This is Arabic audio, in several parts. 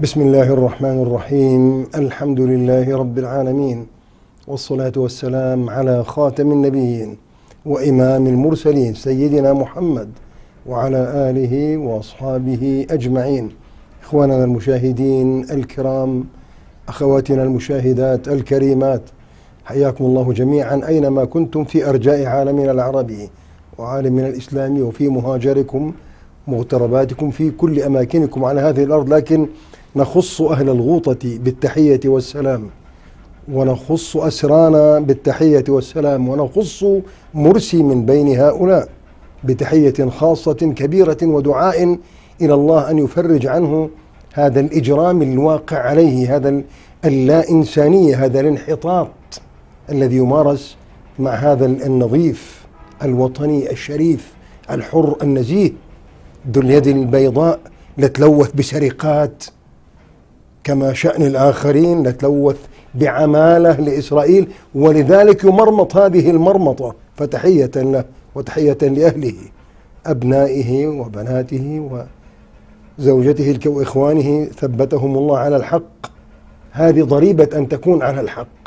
بسم الله الرحمن الرحيم. الحمد لله رب العالمين، والصلاة والسلام على خاتم النبيين وإمام المرسلين سيدنا محمد وعلى آله وأصحابه أجمعين. إخواننا المشاهدين الكرام، أخواتنا المشاهدات الكريمات، حياكم الله جميعا أينما كنتم في أرجاء عالمنا العربي وعالمنا الإسلامي وفي مهاجركم مغترباتكم في كل أماكنكم على هذه الأرض. لكن نخص أهل الغوطة بالتحية والسلام، ونخص أسرانا بالتحية والسلام، ونخص مرسي من بين هؤلاء بتحية خاصة كبيرة ودعاء إلى الله أن يفرج عنه هذا الإجرام الواقع عليه، هذا اللا إنسانية، هذا الانحطاط الذي يمارس مع هذا النظيف الوطني الشريف الحر النزيه ذو اليد البيضاء. لتلوث بسرقات كما شأن الآخرين، لتلوث بعمالة لإسرائيل، ولذلك يمرمط هذه المرمطة. فتحية له وتحية لأهله، أبنائه وبناته وزوجته وإخوانه، ثبتهم الله على الحق. هذه ضريبة أن تكون على الحق.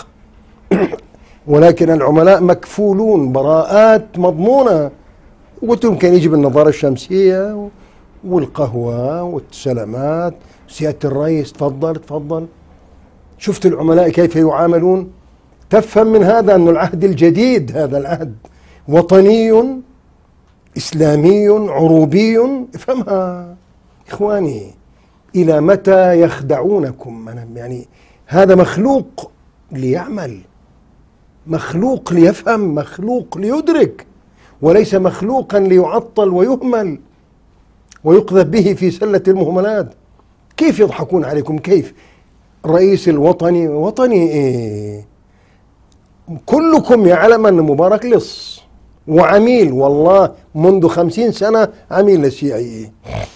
ولكن العملاء مكفولون براءات مضمونة. قلت لهم كان يجب النظارة الشمسية والقهوة والسلامات، سيادة الرئيس تفضل. شفت العملاء كيف يعاملون؟ تفهم من هذا أن العهد الجديد، هذا العهد وطني إسلامي عروبي. افهمها إخواني. إلى متى يخدعونكم؟ يعني هذا مخلوق ليعمل، مخلوق ليفهم، مخلوق ليدرك، وليس مخلوقا ليعطل ويهمل ويقذف به في سلة المهملات. كيف يضحكون عليكم؟ كيف رئيس الوطني وطني إيه؟ كلكم يعلم أن مبارك لص وعميل، والله منذ 50 سنة عميل للشيعي،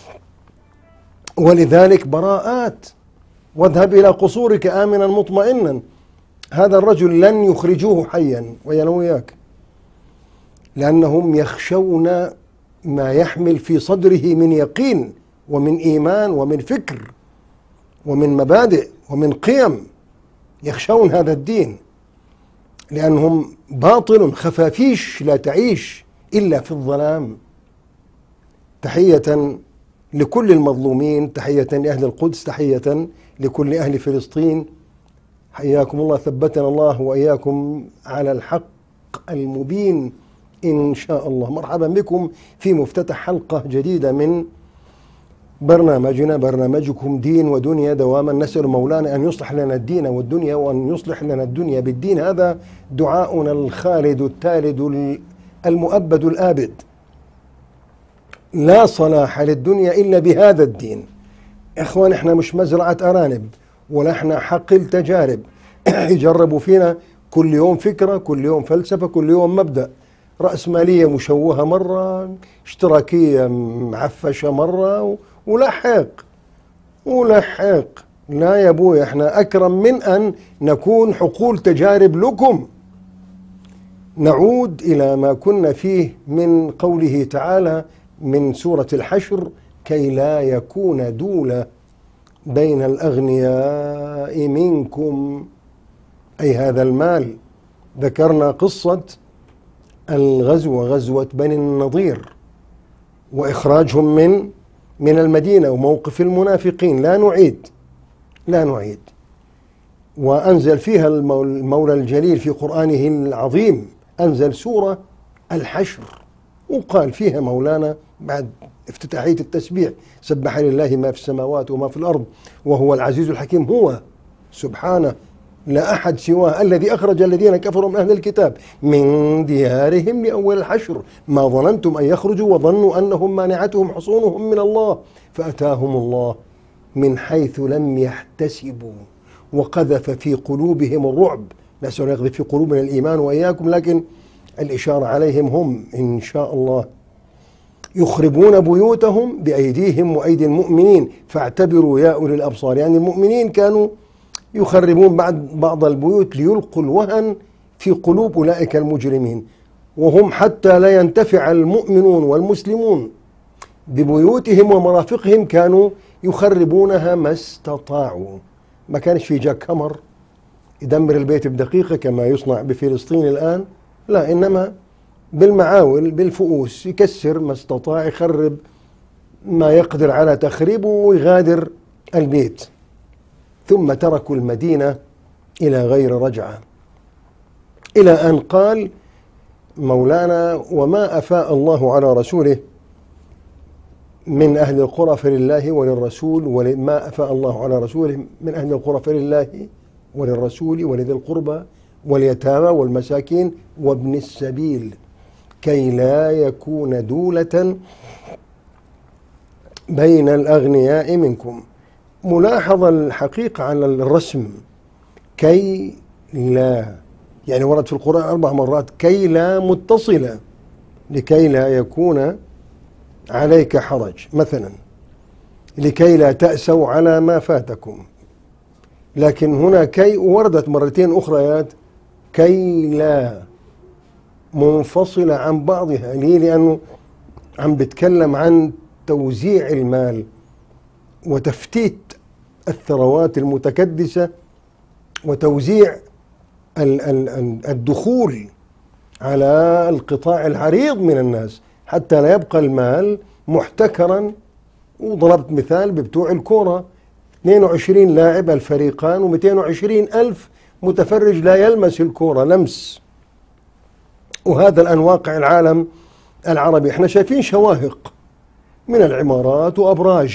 ولذلك براءات. واذهب إلى قصورك آمنا مطمئنا. هذا الرجل لن يخرجوه حيا ويانا وياك، لأنهم يخشون ما يحمل في صدره من يقين ومن إيمان ومن فكر ومن مبادئ ومن قيم. يخشون هذا الدين لأنهم باطل خفافيش لا تعيش إلا في الظلام. تحية لكل المظلومين، تحية لأهل القدس، تحية لكل أهل فلسطين. حياكم الله، ثبتنا الله وإياكم على الحق المبين إن شاء الله. مرحبا بكم في مفتتح حلقة جديدة من برنامجنا، برنامجكم دين ودنيا دواما. نسأل مولانا أن يصلح لنا الدين والدنيا، وأن يصلح لنا الدنيا بالدين. هذا دعاؤنا الخالد التالد المؤبد الآبد. لا صلاح للدنيا إلا بهذا الدين. إخوان، إحنا مش مزرعة أرانب، ولا إحنا حقل تجارب يجربوا فينا كل يوم فكرة، كل يوم فلسفة، كل يوم مبدأ. رأسمالية مشوهة مرة، اشتراكية معفشة مرة، ولحق. لا يا ابوي، احنا أكرم من أن نكون حقول تجارب لكم. نعود إلى ما كنا فيه من قوله تعالى من سورة الحشر: كي لا يكون دولة بين الأغنياء منكم، أي هذا المال. ذكرنا قصة الغزو، غزوة بني النضير، وإخراجهم من المدينة، وموقف المنافقين. لا نعيد. وأنزل فيها المولى الجليل في قرآنه العظيم، أنزل سورة الحشر، وقال فيها مولانا بعد افتتاحية التسبيح: سبح لله ما في السماوات وما في الأرض وهو العزيز الحكيم. هو سبحانه لا أحد سواه الذي أخرج الذين كفروا من أهل الكتاب من ديارهم لأول الحشر ما ظننتم أن يخرجوا وظنوا أنهم مانعتهم حصونهم من الله فأتاهم الله من حيث لم يحتسبوا وقذف في قلوبهم الرعب. نسأل الله يقذف في قلوبنا الإيمان وإياكم. لكن الإشارة عليهم هم إن شاء الله يخربون بيوتهم بأيديهم وأيدي المؤمنين فاعتبروا يا أولي الأبصار. يعني المؤمنين كانوا يخربون بعض البيوت ليلقوا الوهن في قلوب أولئك المجرمين، وهم حتى لا ينتفع المؤمنون والمسلمون ببيوتهم ومرافقهم كانوا يخربونها ما استطاعوا. ما كانش في جاك هامر يدمر البيت بدقيقة كما يصنع بفلسطين الآن، لا، إنما بالمعاول بالفؤوس يكسر ما استطاع، يخرب ما يقدر على تخريبه ويغادر البيت. ثم تركوا المدينة إلى غير رجعة، إلى أن قال مولانا: وما أفاء الله على رسوله من أهل القرى فلله وللرسول، وما أفاء الله على رسوله من أهل القرى فلله وللرسول ولذي القربى واليتامى والمساكين وابن السبيل كي لا يكون دولة بين الأغنياء منكم. ملاحظة الحقيقة على الرسم، كي لا، يعني ورد في القرآن 4 مرات كي لا متصلة، لكي لا يكون عليك حرج، مثلا لكي لا تأسوا على ما فاتكم. لكن هنا كي وردت مرتين أخريات كي لا منفصلة عن بعضها. ليه؟ لأنه عم بتكلم عن توزيع المال وتفتيت الثروات المتكدسة وتوزيع الدخول على القطاع العريض من الناس حتى لا يبقى المال محتكرا. وضربت مثال ببتوع الكورة، 22 لاعب الفريقان و220 ألف متفرج لا يلمس الكورة لمس. وهذا الآن واقع العالم العربي. احنا شايفين شواهق من العمارات وأبراج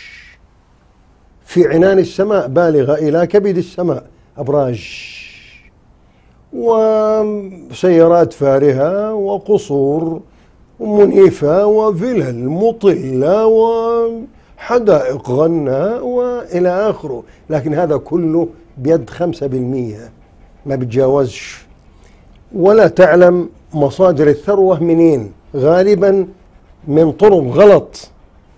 في عنان السماء بالغة إلى كبد السماء، أبراج وسيارات فارهة وقصور منيفة وفلل مطلة وحدائق غناء وإلى آخره، لكن هذا كله بيد 5% ما بتجاوزش. ولا تعلم مصادر الثروة منين، غالبا من طرق غلط.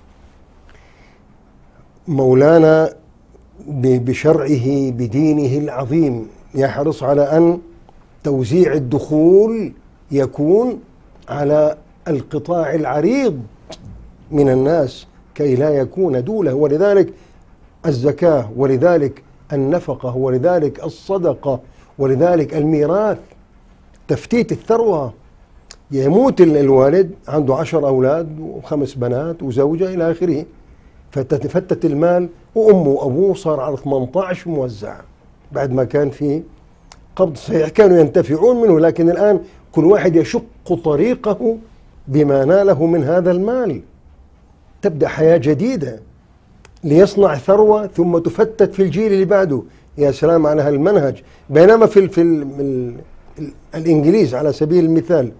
مولانا بشرعه بدينه العظيم يحرص على أن توزيع الدخول يكون على القطاع العريض من الناس كي لا يكون دولة. ولذلك الزكاة، ولذلك النفقة، ولذلك الصدقة، ولذلك الميراث، تفتيت الثروة. يموت الوالد عنده 10 أولاد و5 بنات وزوجة إلى آخره، فتتفتت المال وأمه وأبوه صار على 18 موزع، بعد ما كان في قبض صحيح كانوا ينتفعون منه، لكن الآن كل واحد يشق طريقه بما ناله من هذا المال. تبدأ حياة جديدة ليصنع ثروة ثم تفتت في الجيل اللي بعده. يا سلام على هالمنهج. بينما في الإنجليز على سبيل المثال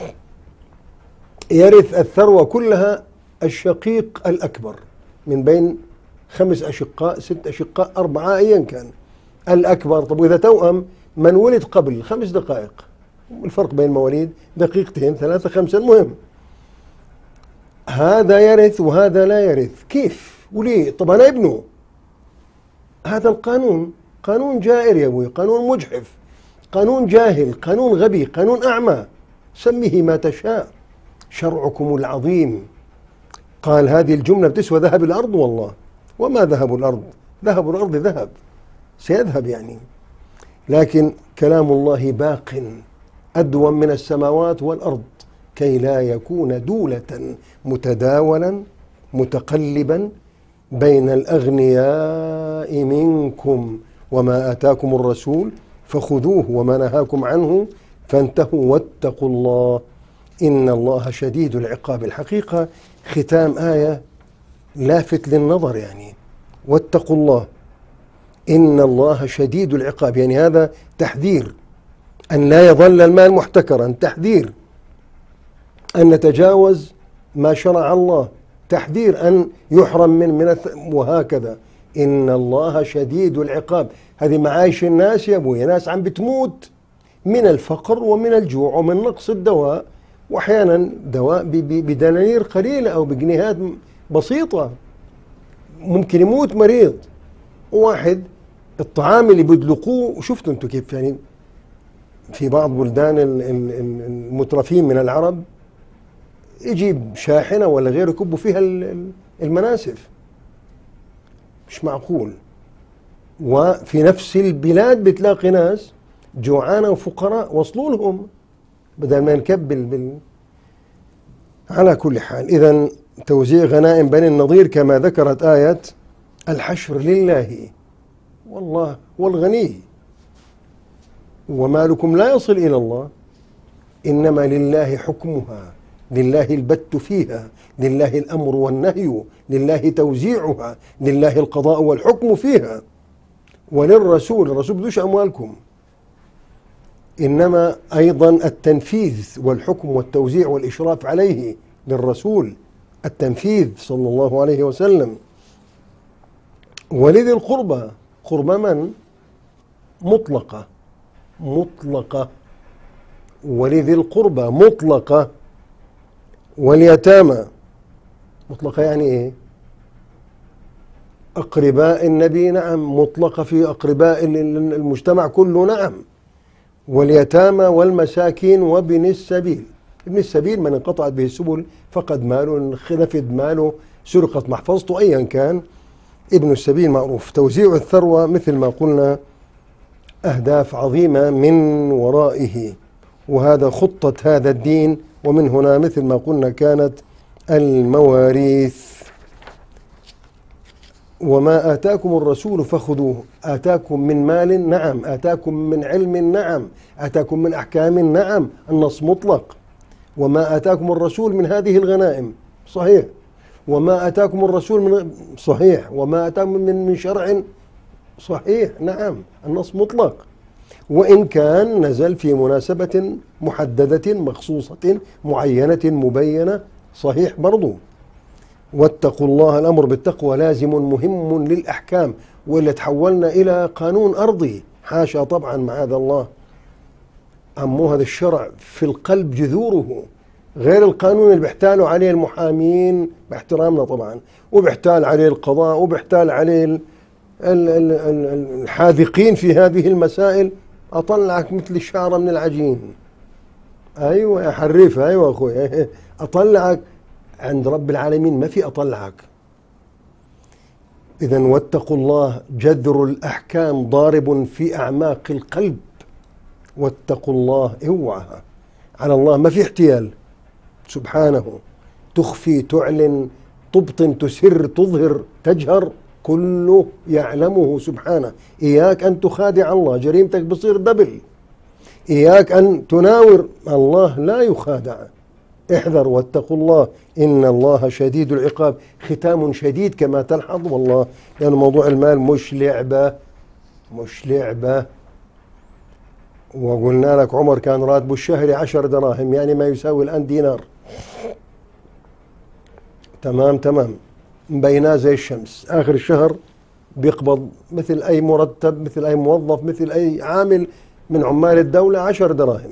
يرث الثروة كلها الشقيق الأكبر من بين 5 أشقاء 6 أشقاء 4 أيا كان الأكبر. طب وإذا توأم من ولد قبل 5 دقائق، الفرق بين المواليد دقيقتين 3 5، المهم هذا يرث وهذا لا يرث. كيف وليه؟ طب أنا ابنه. هذا القانون قانون جائر يا أبوي، قانون مجحف، قانون جاهل، قانون غبي، قانون أعمى، سميه ما تشاء. شرعكم العظيم قال هذه الجملة بتسوى ذهب الأرض. والله وما ذهب الأرض، ذهب الأرض ذهب سيذهب يعني، لكن كلام الله باق أدوم من السماوات والأرض كي لا يكون دولة متداولا متقلبا بين الأغنياء منكم. وما آتاكم الرسول فخذوه وما نهاكم عنه فانتهوا واتقوا الله إن الله شديد العقاب. الحقيقة ختام آية لافت للنظر، يعني واتقوا الله إن الله شديد العقاب، يعني هذا تحذير أن لا يظل المال محتكرا، تحذير أن نتجاوز ما شرع الله، تحذير أن يحرم من وهكذا. إن الله شديد العقاب. هذه معايش الناس يا أبوي، ناس عم بتموت من الفقر ومن الجوع ومن نقص الدواء، وأحيانا دواء بدنانير قليلة أو بجنيهات بسيطة، ممكن يموت مريض. واحد الطعام اللي بيدلقوه، شفتوا انتوا كيف يعني في بعض بلدان المترفين من العرب يجيب شاحنة ولا غيره يكبوا فيها المناسف، مش معقول. وفي نفس البلاد بتلاقي ناس جوعانة وفقراء وصلوا لهم بدل ما نكبل على كل حال. إذن توزيع غنائم بني النضير كما ذكرت آية الحشر لله، والله هو الغني ومالكم لا يصل إلى الله، إنما لله حكمها، لله البت فيها، لله الأمر والنهي، لله توزيعها، لله القضاء والحكم فيها، وللرسول. الرسول بدوش أموالكم، إنما أيضا التنفيذ والحكم والتوزيع والإشراف عليه للرسول، التنفيذ صلى الله عليه وسلم. ولذي القربى، قربى من؟ مطلقة، مطلقة. ولذي القربى مطلقة، واليتامى مطلقة يعني إيه؟ أقرباء النبي نعم، مطلقة في أقرباء المجتمع كله نعم. واليتامى والمساكين وابن السبيل. ابن السبيل من انقطعت به السبل، فقد ماله، نفد ماله، سرقت محفظته، أيا كان ابن السبيل معروف. توزيع الثروة مثل ما قلنا أهداف عظيمة من ورائه، وهذا خطة هذا الدين. ومن هنا مثل ما قلنا كانت المواريث. وما آتاكم الرسول فخذوه، آتاكم من مال نعم، آتاكم من علم نعم، آتاكم من أحكام نعم، النص مطلق. وما آتاكم الرسول من هذه الغنائم صحيح، وما آتاكم الرسول من صحيح، وما آتاكم من شرع صحيح نعم، النص مطلق. وإن كان نزل في مناسبة محددة مخصوصة معينة مبينة صحيح برضو. واتقوا الله، الأمر بالتقوى لازم مهم للأحكام، وإلا تحولنا إلى قانون أرضي، حاشا طبعا معاذ الله. أمو هذا الشرع في القلب جذوره، غير القانون اللي بيحتالوا عليه المحامين باحترامنا طبعا، وبيحتال عليه القضاء، وبيحتال عليه الحاذقين في هذه المسائل. أطلعك مثل الشعرة من العجين. أيوة يا حريفة، أيوة أخوي، أطلعك. عند رب العالمين ما في أطلعك. إذن واتقوا الله، جذر الأحكام ضارب في أعماق القلب. واتقوا الله، اوعى على الله ما في احتيال سبحانه. تخفي، تعلن، تبطن، تسر، تظهر، تجهر، كله يعلمه سبحانه. إياك أن تخادع الله، جريمتك بصير دبل. إياك أن تناور الله، لا يخادع. احذر، واتقوا الله إن الله شديد العقاب. ختام شديد كما تلحظ والله، لأن موضوع المال مش لعبة، مش لعبة. وقلنا لك عمر كان راتبه الشهري 10 دراهم، يعني ما يساوي الآن دينار. تمام، مبيناه زي الشمس. آخر الشهر بيقبض مثل أي مرتب، مثل أي موظف، مثل أي عامل من عمال الدولة 10 دراهم.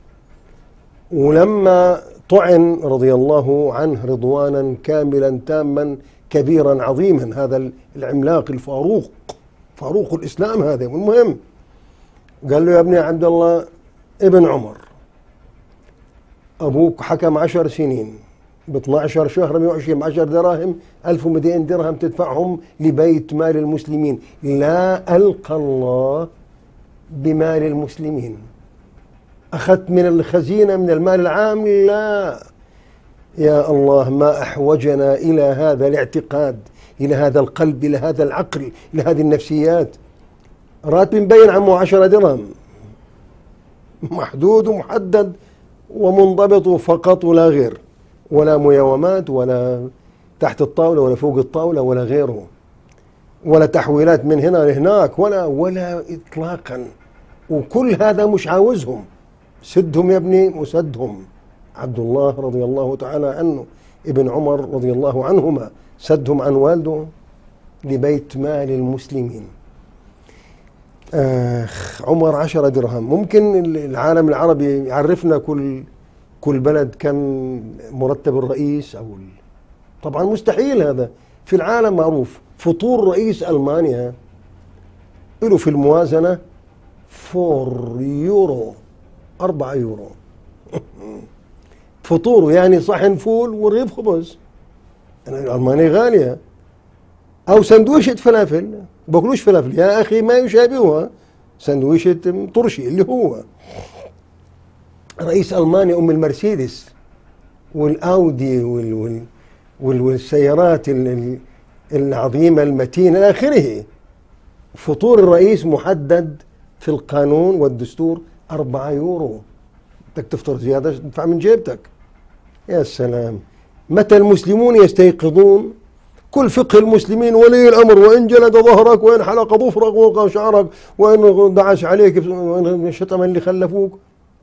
ولما طعن رضي الله عنه رضوانا كاملا تاما كبيرا عظيما، هذا العملاق الفاروق، فاروق الإسلام هذا. والمهم قال له يا ابني عبد الله ابن عمر، أبوك حكم 10 سنين ب 12 شهر 120 10 دراهم، 1200 درهم تدفعهم لبيت مال المسلمين. لا ألقى الله بمال المسلمين. أخذت من الخزينة من المال العام؟ لا. يا الله، ما أحوجنا إلى هذا الاعتقاد، إلى هذا القلب، إلى هذا العقل، إلى هذه النفسيات. راتب مبين عمه 10 درهم، محدود ومحدد ومنضبط فقط ولا غير، ولا ميومات، ولا تحت الطاولة، ولا فوق الطاولة، ولا غيره، ولا تحويلات من هنا لهناك، ولا إطلاقا. وكل هذا مش عاوزهم. سدهم يا ابني وسدهم. عبد الله رضي الله تعالى عنه، ابن عمر رضي الله عنهما، سدهم عن والده لبيت مال المسلمين. عمر 10 درهم. ممكن العالم العربي يعرفنا كل بلد كم مرتب الرئيس طبعا مستحيل. هذا في العالم معروف. فطور رئيس ألمانيا له في الموازنة 4 يورو، 4 يورو فطوره، يعني صحن فول ورغيف خبز. ألمانيا غالية. أو سندويشة فلافل، باكلوش فلافل يا أخي، ما يشابهها سندويشة طرشي اللي هو رئيس ألمانيا أم المرسيدس والأودي والسيارات العظيمة المتينة إلى آخره. فطور الرئيس محدد في القانون والدستور 4 يورو. بدك تفطر زيادة تدفع من جيبتك. يا سلام، متى المسلمون يستيقظون؟ كل فقه المسلمين ولي الأمر، وإن جلد ظهرك، وإن حلق ظفرك ووقع شعرك، وإن دعس عليك، وإن شتم اللي خلفوك.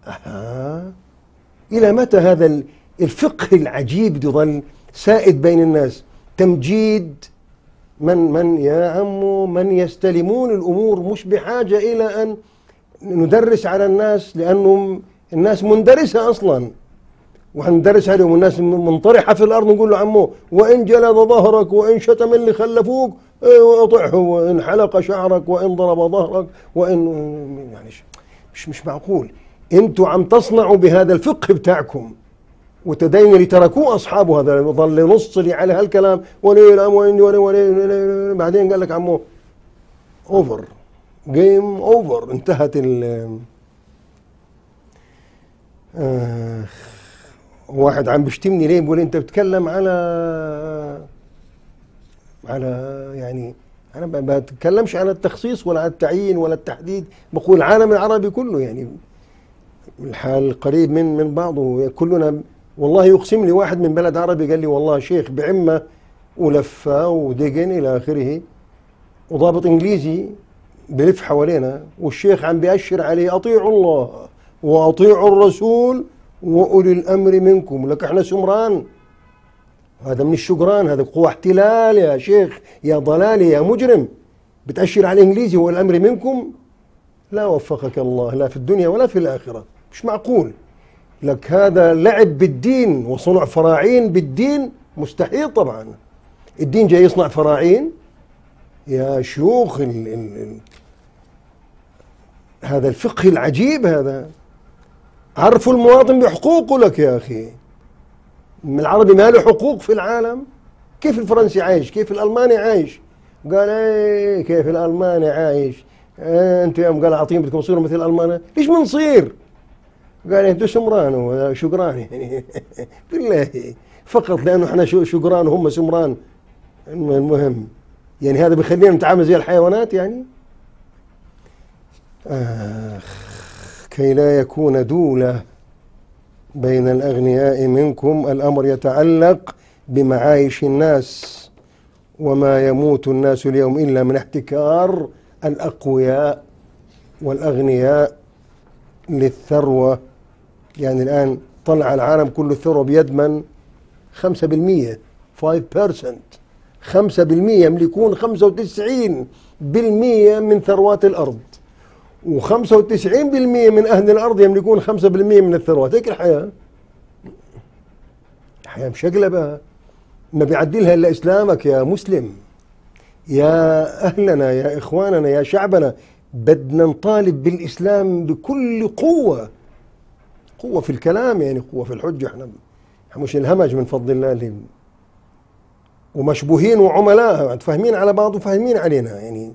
إلى متى هذا الفقه العجيب يظل سائد بين الناس؟ تمجيد من يا عمو من يستلمون الأمور، مش بحاجة إلى أن ندرس على الناس، لأنهم الناس مندرسة أصلا، وحندرس عليهم الناس منطرحة في الأرض. نقول له عمو وإن جلد ظهرك، وإن شتم اللي خلفوك اطعه، وإن حلق شعرك، وإن ضرب ظهرك، وإن يعني مش معقول. انتوا عم تصنعوا بهذا الفقه بتاعكم وتدين اللي تركوه أصحابه، هذا ظل ينص لي على هالكلام ولي الأمر ولي، بعدين قال لك عمو أوفر، جيم أوفر، انتهت واحد عم بيشتمني ليه، بيقول انت بتتكلم على يعني انا ما بتكلمش على التخصيص ولا على التعيين ولا التحديد، بقول العالم العربي كله، يعني الحال قريب من بعضه كلنا. والله يقسم لي واحد من بلد عربي قال لي والله شيخ بعمة ولفة ودقن إلى آخره، وضابط إنجليزي بلف حوالينا، والشيخ عم بيأشر عليه أطيعوا الله وأطيعوا الرسول وأولي الأمر منكم. لك احنا سمران، هذا من الشجران، هذا قوة احتلال يا شيخ، يا ضلالي يا مجرم، بتأشر على الإنجليزي وأولي الأمر منكم. لا وفقك الله، لا في الدنيا ولا في الآخرة، مش معقول. لك هذا لعب بالدين وصنع فراعين بالدين، مستحيل طبعا. الدين جاي يصنع فراعين يا شيوخ. هذا الفقه العجيب هذا. عرفوا المواطن بحقوقه. لك يا أخي العربي ما له حقوق في العالم؟ كيف الفرنسي عايش؟ كيف الألماني عايش؟ قال ايه كيف الألماني عايش؟ انتوا يوم قال اعطيهم بدكم تصيروا مثل الألمان، ليش بنصير؟ قال انتوا سمران وشقران يعني بالله، فقط لانه احنا شقران وهم سمران. المهم يعني هذا بيخلينا نتعامل زي الحيوانات يعني. كي لا يكون دولة بين الأغنياء منكم، الأمر يتعلق بمعايش الناس، وما يموت الناس اليوم إلا من احتكار الأقوياء والأغنياء للثروة. يعني الآن طلع العالم كله الثروة بيد من؟ 5%، 5%، 5% يملكون 95% من ثروات الأرض، و95% من أهل الأرض يملكون 5% من الثروات. هيك الحياة، الحياة مشقلبة، ما بيعدلها إلا إسلامك يا مسلم. يا أهلنا يا إخواننا يا شعبنا، بدنا نطالب بالإسلام بكل قوة، قوة في الكلام يعني، قوة في الحجة. احنا مش الهمج من فضل الله، ومشبوهين وعملاء، فاهمين على بعض وفاهمين علينا يعني.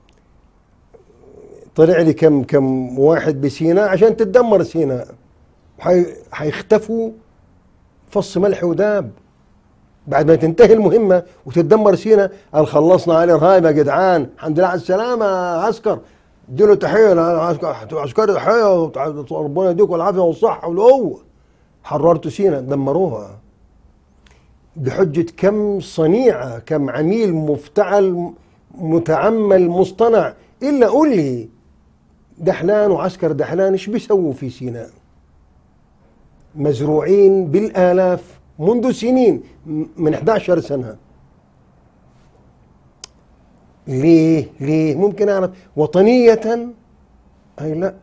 طلع لي كم واحد بسيناء عشان تتدمر سيناء، حيختفوا فص ملح وداب بعد ما تنتهي المهمة وتتدمر سيناء. قال خلصنا على الإرهاب يا جدعان، الحمد لله على السلامة عسكر، اديله تحية عسكري، تحية، ربنا يديكم العافية والصحة والقوة. حررتوا سيناء، دمروها بحجة كم صنيعة، كم عميل مفتعل متعمل مصطنع. إلا قول لي دحلان وعسكر دحلان ايش بيسووا في سيناء؟ مزروعين بالآلاف منذ سنين، من 11 سنة. ليه ممكن أعرف؟ وطنية أي لا،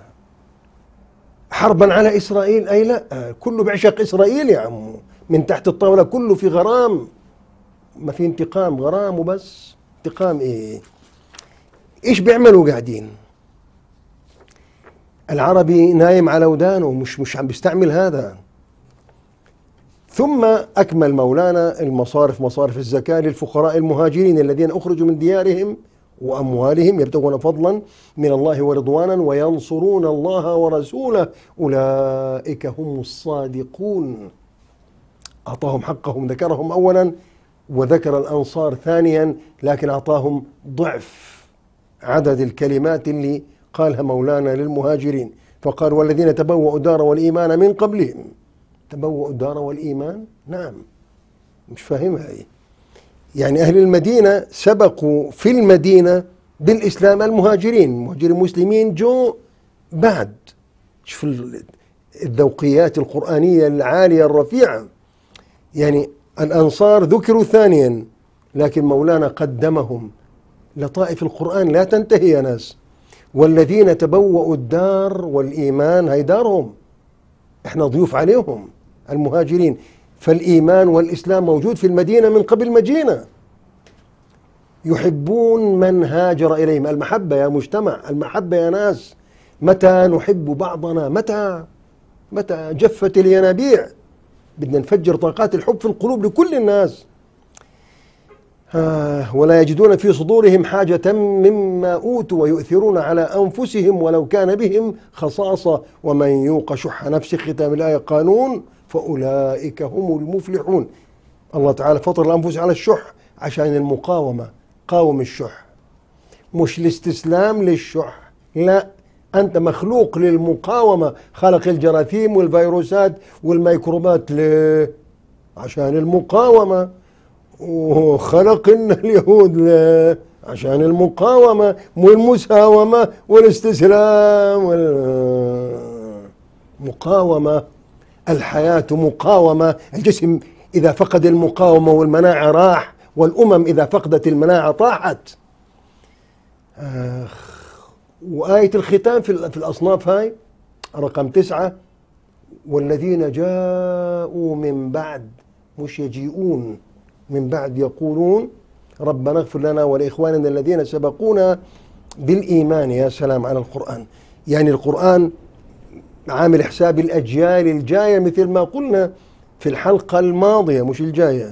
حربا على إسرائيل أي لا، كله بعشق إسرائيل يا عمو، من تحت الطاولة كله في غرام، ما في انتقام، غرام وبس. انتقام ايه؟ ايش بيعملوا قاعدين؟ العربي نايم على ودانه، مش عم بيستعمل هذا. ثم أكمل مولانا المصارف، مصارف الزكاة للفقراء المهاجرين الذين أخرجوا من ديارهم وأموالهم يبتغون فضلا من الله ورضوانا وينصرون الله ورسوله أولئك هم الصادقون. أعطاهم حقهم، ذكرهم أولا وذكر الأنصار ثانيا، لكن أعطاهم ضعف عدد الكلمات اللي قالها مولانا للمهاجرين، فقال والذين تبوأوا الدار والإيمان من قبلهم. تبوأوا الدار والإيمان؟ نعم، مش فاهمها هي. يعني أهل المدينة سبقوا في المدينة بالإسلام المهاجرين، المهاجرين المسلمين جو بعد. شوف الذوقيات القرآنية العالية الرفيعة. يعني الأنصار ذكروا ثانيا، لكن مولانا قدمهم. لطائف القرآن لا تنتهي يا ناس. والذين تبوأوا الدار والإيمان، هي دارهم، احنا ضيوف عليهم المهاجرين. فالإيمان والإسلام موجود في المدينة من قبل مجينا. يحبون من هاجر إليهم. المحبة يا مجتمع، المحبة يا ناس. متى نحب بعضنا؟ متى جفت الينابيع؟ بدنا نفجر طاقات الحب في القلوب لكل الناس. ولا يجدون في صدورهم حاجة مما أوتوا ويؤثرون على أنفسهم ولو كان بهم خصاصة ومن يوق شح نفسه، ختام الآية قانون، فأولئك هم المفلحون. الله تعالى فطر الأنفس على الشح عشان المقاومة. قاوم الشح، مش الاستسلام للشح، لا، أنت مخلوق للمقاومة. خلق الجراثيم والفيروسات والميكروبات ليه؟ عشان المقاومة. وخلقنا اليهود ليه؟ عشان المقاومة والمساومة والاستسلام مقاومة. الحياة مقاومة. الجسم إذا فقد المقاومة والمناعة راح، والأمم إذا فقدت المناعة طاحت. وآية الختام في الأصناف هاي رقم 9: والذين جاءوا من بعد، مش يجيئون، من بعد يقولون ربنا اغفر لنا ولإخواننا الذين سبقونا بالإيمان. يا سلام على القرآن. يعني القرآن عامل حساب الأجيال الجاية، مثل ما قلنا في الحلقة الماضية مش الجاية.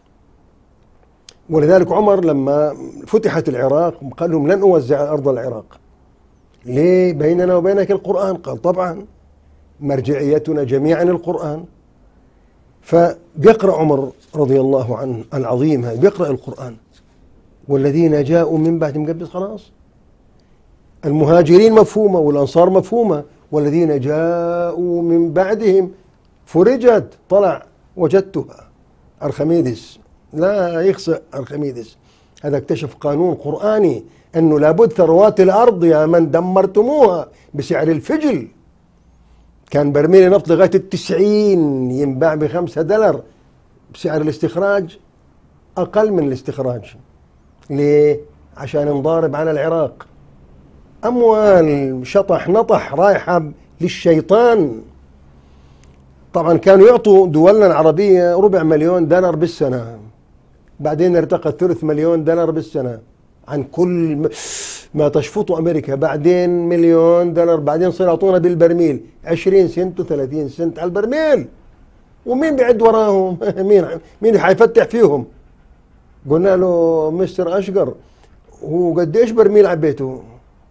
ولذلك عمر لما فتحت العراق قال لهم لن أوزع أرض العراق. ليه؟ بيننا وبينك القرآن. قال طبعا مرجعيتنا جميعا القرآن. فبيقرأ عمر رضي الله عنه العظيم هذا، بيقرأ القرآن والذين جاءوا من بعد مقبس. خلاص المهاجرين مفهومة والأنصار مفهومة، والذين جاءوا من بعدهم فرجت. طلع وجدتها أرخميدس، لا يخسئ أرخميدس، هذا اكتشف قانون قرآني أنه لابد ثروات الأرض يا من دمرتموها بسعر الفجل. كان برميل نفط لغاية 90 ينباع $5، بسعر الاستخراج أقل من الاستخراج. ليه؟ عشان نضارب على العراق. أموال شطح نطح رايحة للشيطان. طبعا كانوا يعطوا دولنا العربية $250,000 بالسنة، بعدين ارتقى $300,000 بالسنة عن كل ما تشفطه أمريكا، بعدين $1,000,000، بعدين صار يعطونا بالبرميل 20 سنت و30 سنت على البرميل. ومين بيعد وراهم؟ مين حيفتح فيهم؟ قلنا له مستر أشقر هو قديش برميل عبيته؟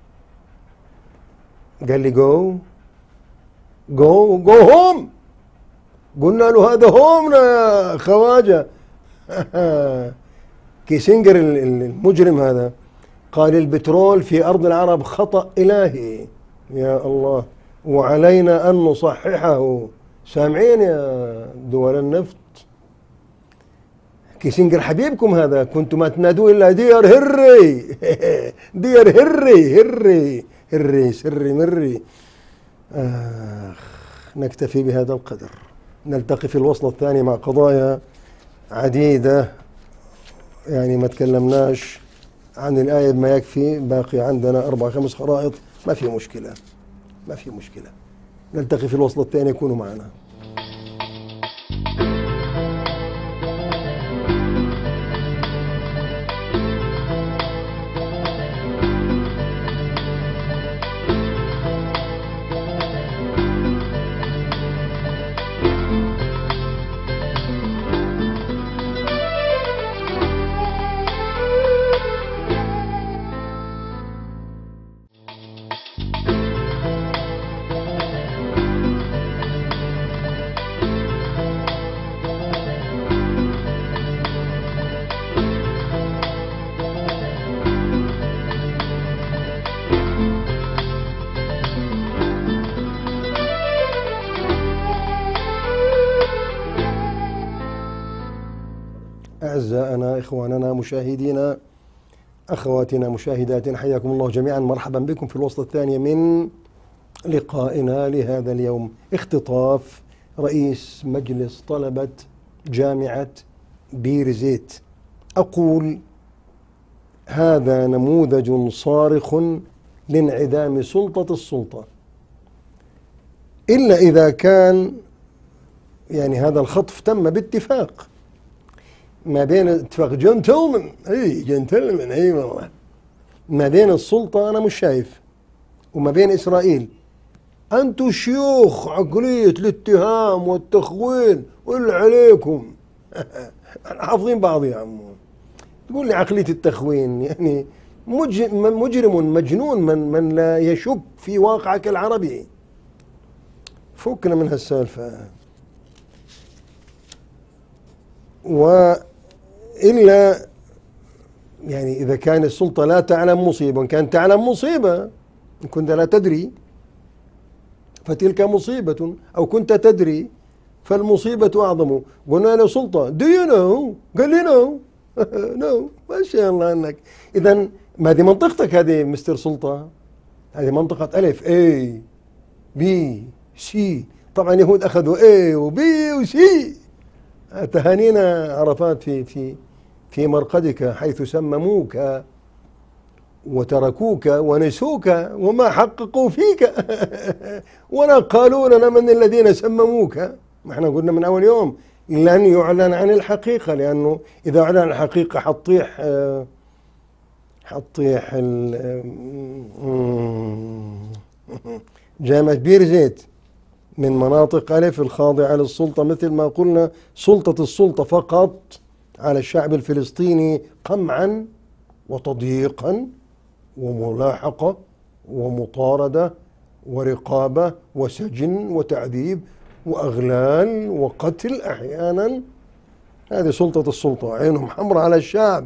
قال لي جو هوم. قلنا له هذا هومنا يا خواجة. كيسنجر المجرم هذا قال البترول في أرض العرب خطأ إلهي. يا الله، وعلينا أن نصححه. سامعين يا دول النفط؟ كيسنجر حبيبكم هذا، كنتم ما تنادوا إلا ديار هري. ديار هري سري مري. نكتفي بهذا القدر، نلتقي في الوصل الثاني مع قضايا عديدة. يعني ما تكلمناش عن الآية بما يكفي، باقي عندنا 4-5 خرائط، ما في مشكلة. نلتقي في الوصل الثاني، يكونوا معنا. أعزائنا إخواننا مشاهدينا أخواتنا مشاهداتنا، حياكم الله جميعا. مرحبا بكم في الوصلة الثانية من لقائنا لهذا اليوم. اختطاف رئيس مجلس طلبة جامعة بير زيت. أقول هذا نموذج صارخ لانعدام سلطة السلطة، إلا إذا كان يعني هذا الخطف تم باتفاق ما بين اتفاق جنتلمان، اي جنتلمان، اي والله، ما بين السلطة أنا مش شايف وما بين إسرائيل. أنتوا شيوخ عقلية الاتهام والتخوين واللي عليكم حافظين بعض يا عمو. تقول لي عقلية التخوين؟ يعني مجرم مجنون من لا يشك في واقعك العربي. فكنا من هالسالفة. وإلا يعني إذا كان السلطة لا تعلم مصيبة، وإن كانت تعلم مصيبة، إن كنت لا تدري فتلك مصيبة، أو كنت تدري فالمصيبة أعظم. قلنا له سلطة do you know؟ قال لي no no. ما شاء الله عنك. إذا ما هذه منطقتك هذه مستر سلطة، هذه منطقة ألف A B C. طبعا اليهود أخذوا A و B و C. تهانينا عرفات في مرقدك، حيث سمموك وتركوك ونسوك وما حققوا فيك ولا قالوا لنا من الذين سمموك. ما احنا قلنا من أول يوم لن يعلن عن الحقيقة، لأنه إذا أعلن عن الحقيقة حطيح جامعة بير زيت من مناطق ألف الخاضعة للسلطة، مثل ما قلنا سلطة السلطة فقط على الشعب الفلسطيني قمعا وتضييقا وملاحقة ومطاردة ورقابة وسجن وتعذيب وأغلال وقتل أحيانا. هذه سلطة السلطة، عينهم حمراء على الشعب.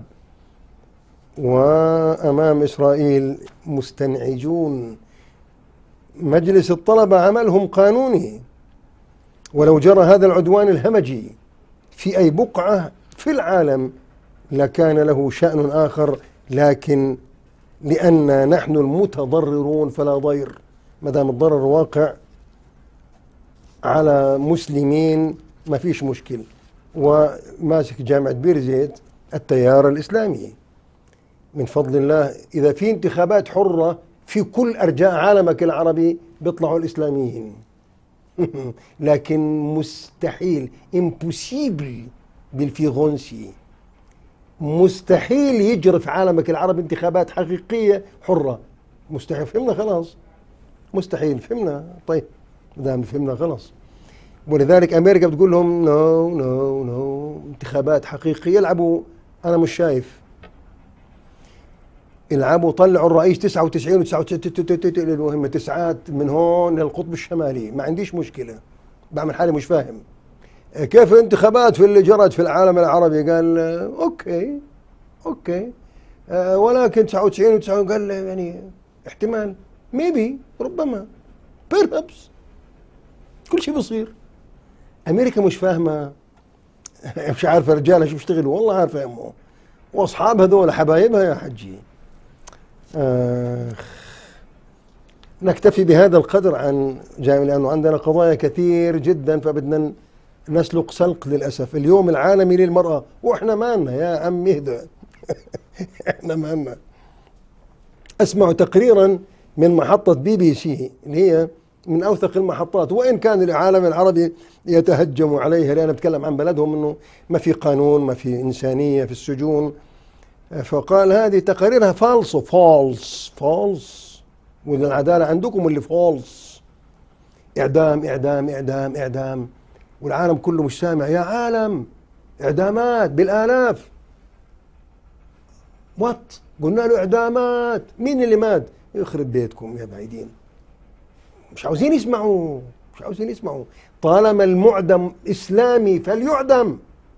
وأمام إسرائيل مستنعجون. مجلس الطلبة عملهم قانوني، ولو جرى هذا العدوان الهمجي في أي بقعة في العالم لكان له شأن آخر، لكن لأن نحن المتضررون فلا ضير. ما دام الضرر واقع على مسلمين ما فيش مشكل. وماسك جامعة بير زيت التيار الإسلامي. من فضل الله إذا في انتخابات حرة في كل أرجاء عالمك العربي بيطلعوا الإسلاميين لكن مستحيل، impossible بالفيغونسي، مستحيل يجري في عالمك العربي انتخابات حقيقية حرة. مستحيل. فهمنا خلاص؟ مستحيل. فهمنا؟ طيب دام فهمنا خلاص. ولذلك أمريكا بتقول لهم نو نو نو انتخابات حقيقية. يلعبوا، أنا مش شايف، يلعبوا طلعوا الرئيس 99 و99 المهم تسعات من هون للقطب الشمالي. ما عنديش مشكلة، بعمل حالي مش فاهم كيف انتخابات في اللي جرت في العالم العربي. قال اوكي ولكن 99 و99 قال يعني احتمال ميبي ربما perhaps كل شيء بيصير. امريكا مش فاهمة، مش عارفة رجالها شو بيشتغلوا. والله عارفة يا امه، واصحاب هذول حبايبها يا حجي. نكتفي بهذا القدر عن جامعة، لأنه عندنا قضايا كثير جدا فبدنا نسلق سلق. للأسف اليوم العالمي للمرأة وإحنا مالنا يا عم اهدى إحنا مالنا. أسمع تقريرا من محطة BBC اللي هي من أوثق المحطات، وإن كان العالم العربي يتهجم عليها لأن بتكلم عن بلدهم أنه ما في قانون، ما في إنسانية في السجون. فقال هذه تقاريرها فالص والعدالة عندكم اللي فالص. إعدام إعدام إعدام إعدام، والعالم كله مش سامع. يا عالم إعدامات بالآلاف. قلنا له إعدامات. مين اللي مات؟ يخرب بيتكم يا بعيدين. مش عاوزين يسمعوا، مش عاوزين يسمعوا. طالما المعدم إسلامي فليعدم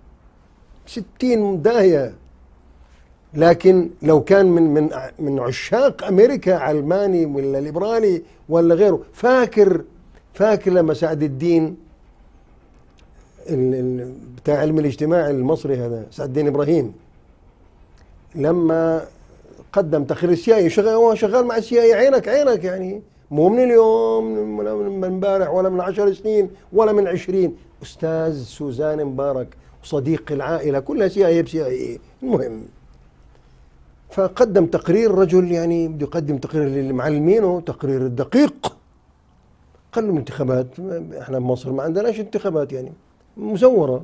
60 داهية. لكن لو كان من عشاق أمريكا، علماني ولا ليبرالي ولا غيره، فاكر لما سعد الدين بتاع علم الاجتماع المصري هذا سعد الدين إبراهيم، لما قدم تقرير السياسي هو شغال مع السياسي، عينك عينك يعني، مو من اليوم ولا من امبارح ولا من 10 سنين ولا من 20. أستاذ سوزان مبارك وصديق العائلة كلها سياسية بسياسية. المهم فقدم تقرير، رجل يعني بده يقدم تقرير للمعلمينه، تقرير دقيق. قال لهم انتخابات، احنا بمصر ما عندناش انتخابات يعني مزورة.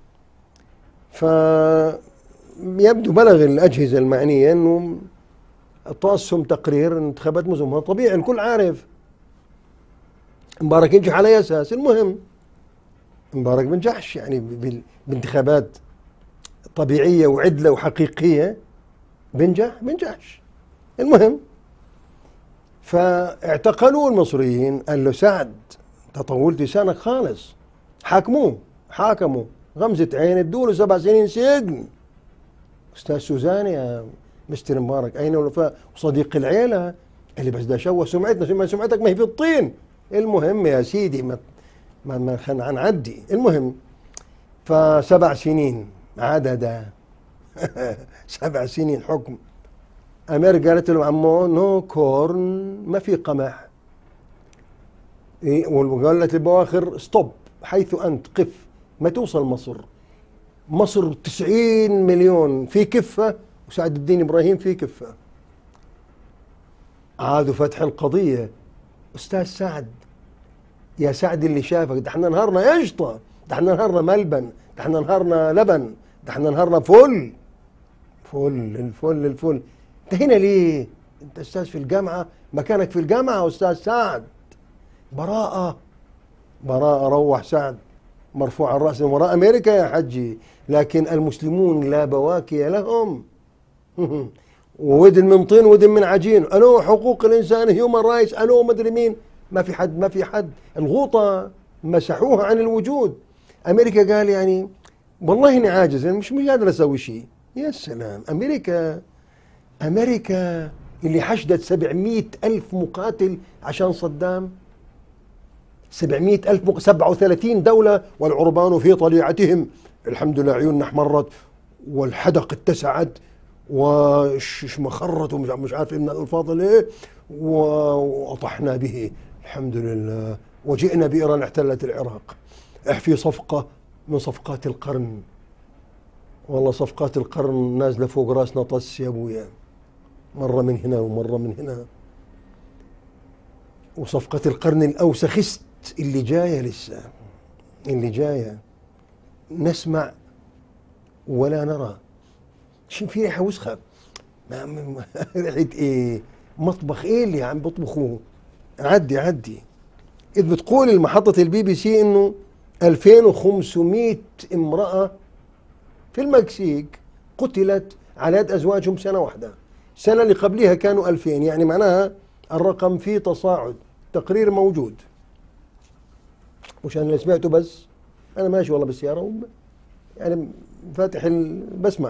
فيبدو بلغ الأجهزة المعنية انه طاسهم تقرير انتخابات مزورة. طبيعي الكل عارف مبارك ينجح على أي أساس. المهم مبارك بنجحش يعني بانتخابات طبيعية وعدلة وحقيقية، بنجحش. المهم فاعتقلوه المصريين. قال له سعد انت طولت لسانك خالص، حاكموا غمزة عين، ادوا له 7 سنين سجن. استاذ سوزان يا مستر مبارك اين الوفاء وصديق العيلة اللي بس ده شوه سمعتنا، سمعتك ما هي في الطين. المهم يا سيدي ما خلينا نعدي. المهم ف7 سنين عدد 7 سنين حكم. أمريكا قالت له عمو نو كورن، ما في قمح. وقالت البواخر ستوب، حيث أنت قف، ما توصل مصر 90 مليون في كفة، وسعد الدين إبراهيم في كفة. عادوا فتح القضية. أستاذ سعد يا سعد اللي شافك، ده احنا نهارنا قشطة، ده احنا نهارنا ملبن، ده احنا نهارنا لبن، ده احنا نهارنا فل. الفل انت هنا ليه؟ انت استاذ في الجامعة، مكانك في الجامعة أستاذ سعد. براءة. روح سعد مرفوع الرأس من وراء أمريكا يا حجي، لكن المسلمون لا بواكي لهم. ودن من طين ودن من عجين. ألو حقوق الإنسان، هيومن رايتس، ألو مدري مين. ما في حد. الغوطة مسحوها عن الوجود. أمريكا قال يعني والله إني عاجز، مش قادر أسوي شيء. يا سلام. أمريكا اللي حشدت 700 ألف مقاتل عشان صدام. 700 ألف 37 دولة، والعربان في طليعتهم. الحمد لله عيوننا احمرت والحدق اتسعت ومخرت ومش عارف من الألفاظ ايه، وأطحنا به الحمد لله. وجئنا بإيران احتلت العراق. في صفقة من صفقات القرن، والله صفقات القرن نازلة فوق راسنا طس يا أبويا، مرة من هنا ومرة من هنا. وصفقة القرن الأوسخست اللي جاية لسه، اللي جاية نسمع ولا نرى. شو في ريحة وسخة؟ ريحة ايه؟ مطبخ ايه اللي عم بطبخوه؟ عدي. إذ بتقول المحطة البي بي سي انه 2500 امرأة في المكسيك قتلت على يد ازواجهم سنة واحدة. السنة اللي قبلها كانوا 2000، يعني معناها الرقم فيه تصاعد. تقرير موجود، مش أنا اللي سمعته بس، أنا ماشي والله بالسيارة يعني فاتح بسمع.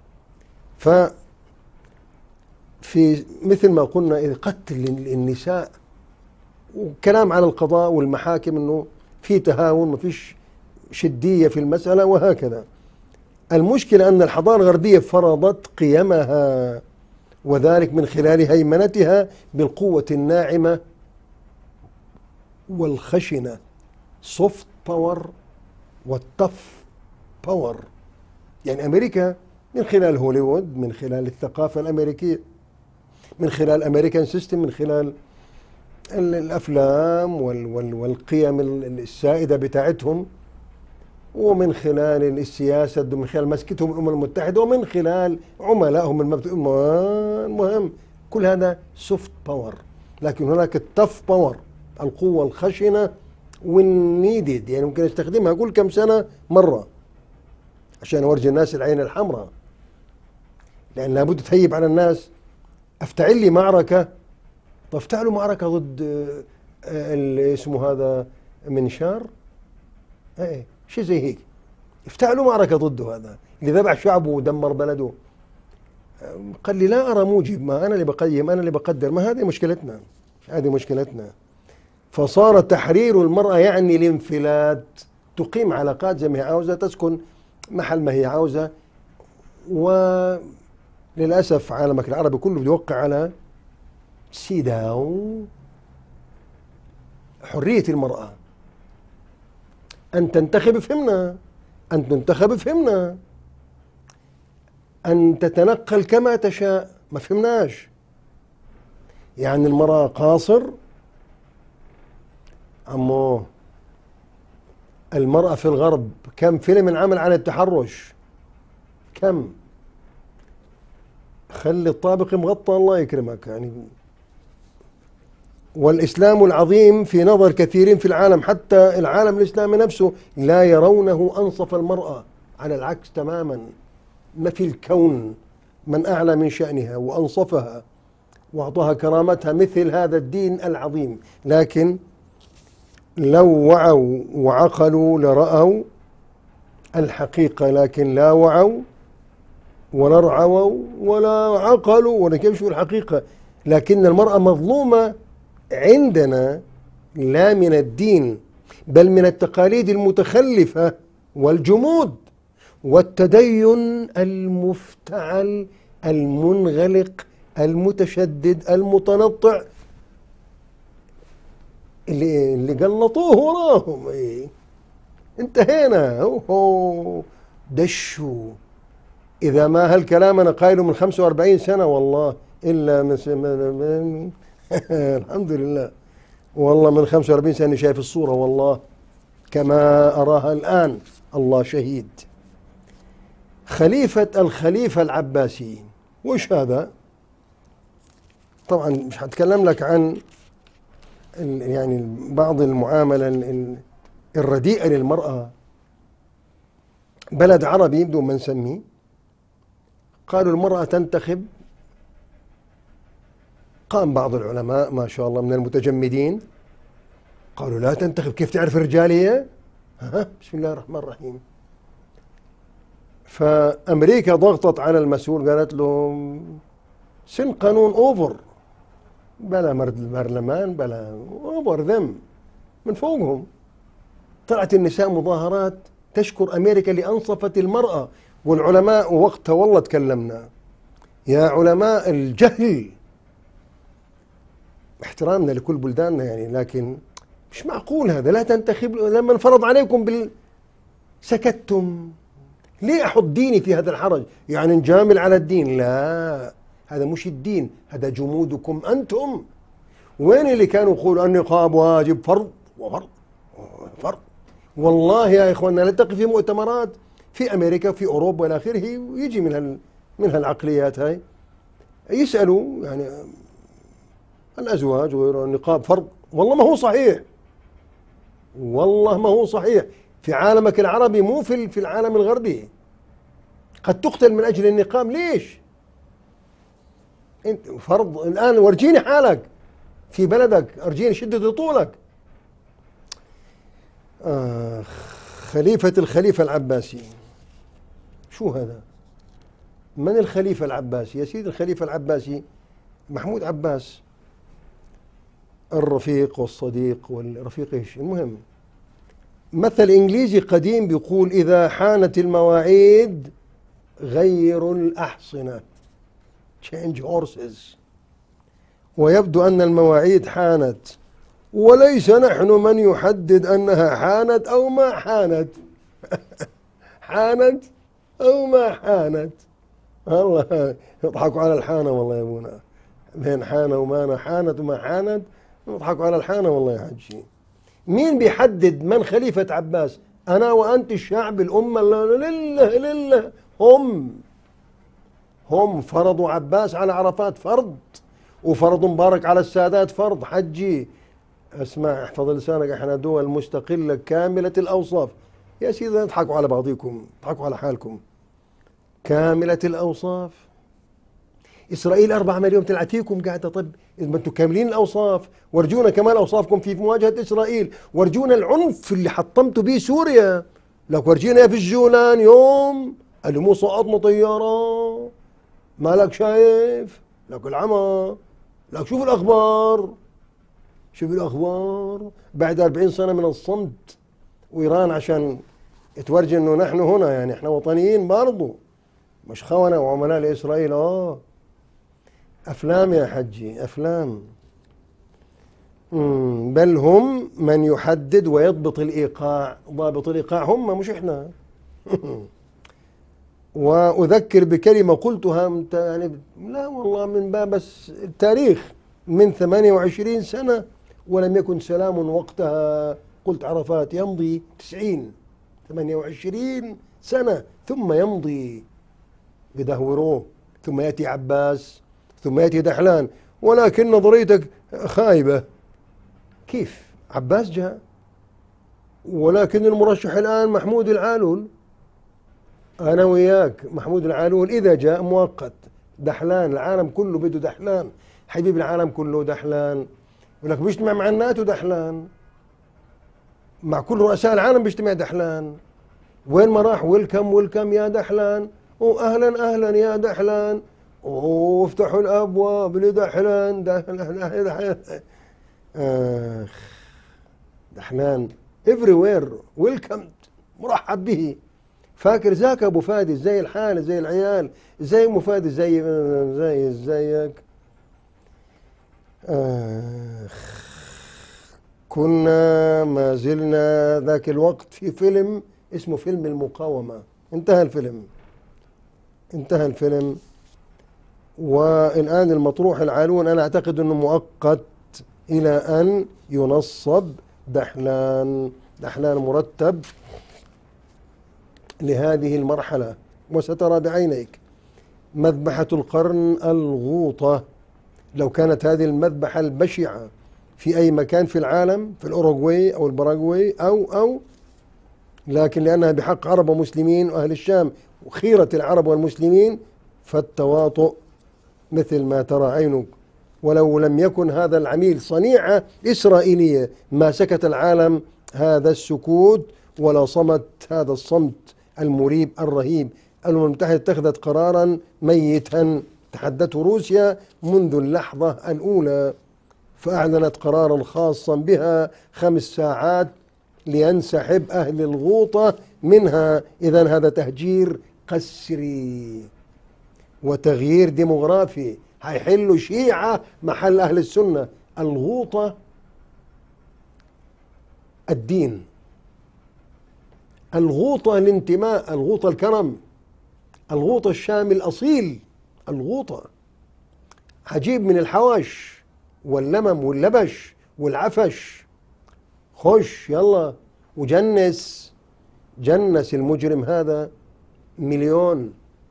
في مثل ما قلنا إذا قتل النساء، وكلام على القضاء والمحاكم إنه في تهاون، ما فيش شدية في المسألة وهكذا. المشكلة أن الحضارة الغربية فرضت قيمها، وذلك من خلال هيمنتها بالقوة الناعمة والخشنة، سوفت باور والتف باور. يعني أمريكا من خلال هوليوود، من خلال الثقافة الأمريكية، من خلال أمريكان سيستم، من خلال الأفلام والقيم السائدة بتاعتهم، ومن خلال السياسة، من خلال مسكتهم الأمم المتحدة، ومن خلال عملائهم المهم كل هذا سوفت باور. لكن هناك التف باور، القوة الخشنة والنيدد، يعني ممكن استخدمها كل كم سنة مرة عشان أورجي الناس العين الحمراء، لأن لابد تهيب على الناس. افتعل لي معركة، طب افتعلوا معركة ضد اللي اسمه هذا منشار، شيء زي هيك، افتعلوا معركة ضده، هذا اللي ذبح شعبه ودمر بلده. قال لي لا أرى موجب، ما أنا اللي بقيم، أنا اللي بقدر، ما هذه مشكلتنا. فصار تحرير المرأة يعني الانفلات تقيم علاقات زي ما هي عاوزة، تسكن محل ما هي عاوزة. وللأسف عالمك العربي كله بيوقع على سيداو حرية المرأة، أن تنتخب فهمنا، أن تنتخب فهمنا، أن تتنقل كما تشاء ما فهمناش. يعني المرأة قاصر؟ عمو المرأة في الغرب كم فيلم انعمل عن التحرش، كم. خلي الطابق مغطى الله يكرمك يعني. والإسلام العظيم في نظر كثيرين في العالم، حتى العالم الإسلامي نفسه لا يرونه أنصف المرأة، على العكس تماما. ما في الكون من أعلى من شأنها وأنصفها وأعطاها كرامتها مثل هذا الدين العظيم. لكن لو وعوا وعقلوا لرأوا الحقيقة، لكن لا وعوا ولا رعوا ولا عقلوا ولا كيف الحقيقة. لكن المرأة مظلومة عندنا، لا من الدين بل من التقاليد المتخلفة والجمود والتدين المفتعل المنغلق المتشدد المتنطع اللي قلطوه وراهم. انتهينا. هو دشوا. إذا ما هالكلام أنا قايله من 45 سنة والله، إلا من الحمد لله والله من 45 سنة شايف الصورة والله كما أراها الآن، الله شهيد. الخليفة العباسي وش هذا؟ طبعا مش هتكلم لك عن يعني بعض المعاملة الرديئة للمرأة. بلد عربي بدون ما نسميه قالوا المرأة تنتخب. قام بعض العلماء ما شاء الله من المتجمدين قالوا لا تنتخب، كيف تعرف الرجال هي؟ بسم الله الرحمن الرحيم. فأمريكا ضغطت على المسؤول قالت لهم سن قانون أوفر، بلا برلمان بلا أوفر ذم من فوقهم. طلعت النساء مظاهرات تشكر أمريكا لأنصفت المرأة. والعلماء وقتها والله تكلمنا يا علماء الجهل، احترامنا لكل بلداننا يعني، لكن مش معقول هذا. لا تنتخب لما انفرض عليكم سكتتم. ليه أحط ديني في هذا الحرج؟ يعني نجامل على الدين؟ لا، هذا مش الدين، هذا جمودكم أنتم. وين اللي كانوا يقولوا النقاب واجب فرض وفرض فرض؟ والله يا إخواننا نلتقي في مؤتمرات في أمريكا في أوروبا وإلى آخره، ويجي من هالعقليات هاي يسألوا يعني الأزواج وغيره النقاب فرض. والله ما هو صحيح، والله ما هو صحيح. في عالمك العربي مو في العالم الغربي. قد تقتل من أجل النقاب. ليش؟ انت فرض. الآن ورجيني حالك في بلدك، ارجيني شدة طولك. الخليفة العباسي شو هذا؟ من الخليفة العباسي؟ يا سيدي الخليفة العباسي محمود عباس، الرفيق والصديق والرفيق ايش المهم. مثل انجليزي قديم بيقول اذا حانت المواعيد غيروا الأحصنة، change horses. ويبدو أن المواعيد حانت، وليس نحن من يحدد أنها حانت أو ما حانت. حانت أو ما حانت. الله يضحكوا على الحانة والله يا ابونا، بين حانة وما حانت وما حانت يضحكوا على الحانة والله يا حجي. مين بيحدد من خليفة عباس؟ أنا وأنت الشعب الأمة. لله هم فرضوا عباس على عرفات فرض، وفرضوا مبارك على السادات فرض. حجي اسمع احفظ لسانك، احنا دول مستقلة كاملة الأوصاف. يا سيدي اضحكوا على بعضكم، اضحكوا على حالكم. كاملة الأوصاف. إسرائيل 4 مليون تلعب فيكم قاعدة. طب إذا أنتم كاملين الأوصاف ورجونا كمان أوصافكم في مواجهة إسرائيل، ورجونا العنف اللي حطمتوا به سوريا. لك ورجينا في الجولان يوم اللي مو سقطنا طيارة، مالك شايف؟ لك العمى. لك شوف الأخبار، شوف الأخبار بعد 40 سنة من الصمت. وإيران عشان تورجي إنه نحن هنا يعني إحنا وطنيين برضو، مش خونة وعملاء لإسرائيل. أفلام يا حجي، أفلام. بل هم من يحدد ويضبط الإيقاع، ضابط الإيقاع هم مش إحنا. وأذكر بكلمة قلتها يعني لا والله من باب التاريخ من 28 سنة ولم يكن سلام وقتها. قلت عرفات يمضي 90 28 سنة ثم يمضي بدهوروه، ثم يأتي عباس، ثم يأتي دحلان، ولكن نظريتك خايبة. كيف؟ عباس جاء، ولكن المرشح الآن محمود العالول. أنا وياك محمود العالول إذا جاء مؤقت. دحلان العالم كله بده دحلان، حبيب العالم كله دحلان. يقول لك بيجتمع مع الناتو دحلان، مع كل رؤساء العالم بيجتمع دحلان. وين ما راح ويلكم ويلكم يا دحلان، وأهلا أهلا يا دحلان، وافتحوا الأبواب لدحلان. دحلان دحلان everywhere welcomed، مرحب به. فاكر ذاك ابو فادي زي الحال زي العيال، زي ام فادي زيك. كنا ما زلنا ذاك الوقت في فيلم اسمه فيلم المقاومة. انتهى الفيلم والآن المطروح العالون أنا أعتقد أنه مؤقت إلى أن ينصب دحلان مرتب لهذه المرحلة. وسترى بعينيك مذبحة القرن الغوطة. لو كانت هذه المذبحة البشعة في أي مكان في العالم، في الأوروغواي أو الباراغواي أو لكن لأنها بحق عرب ومسلمين وأهل الشام وخيرة العرب والمسلمين، فالتواطؤ مثل ما ترى عينك. ولو لم يكن هذا العميل صنيعة إسرائيلية ما سكت العالم هذا السكوت ولا صمت هذا الصمت المريب الرهيب. الأمم المتحدة اتخذت قرارا ميتا تحدته روسيا منذ اللحظة الأولى، فأعلنت قرارا خاصا بها 5 ساعات لينسحب أهل الغوطة منها. إذن هذا تهجير قسري وتغيير ديموغرافي، هيحلوا شيعة محل أهل السنة. الغوطة الدين، الغوطة الانتماء، الغوطة الكرم، الغوطة الشامي الأصيل. الغوطة عجيب من الحواش واللمم واللبش والعفش. خش يلا وجنس المجرم هذا 1,000,000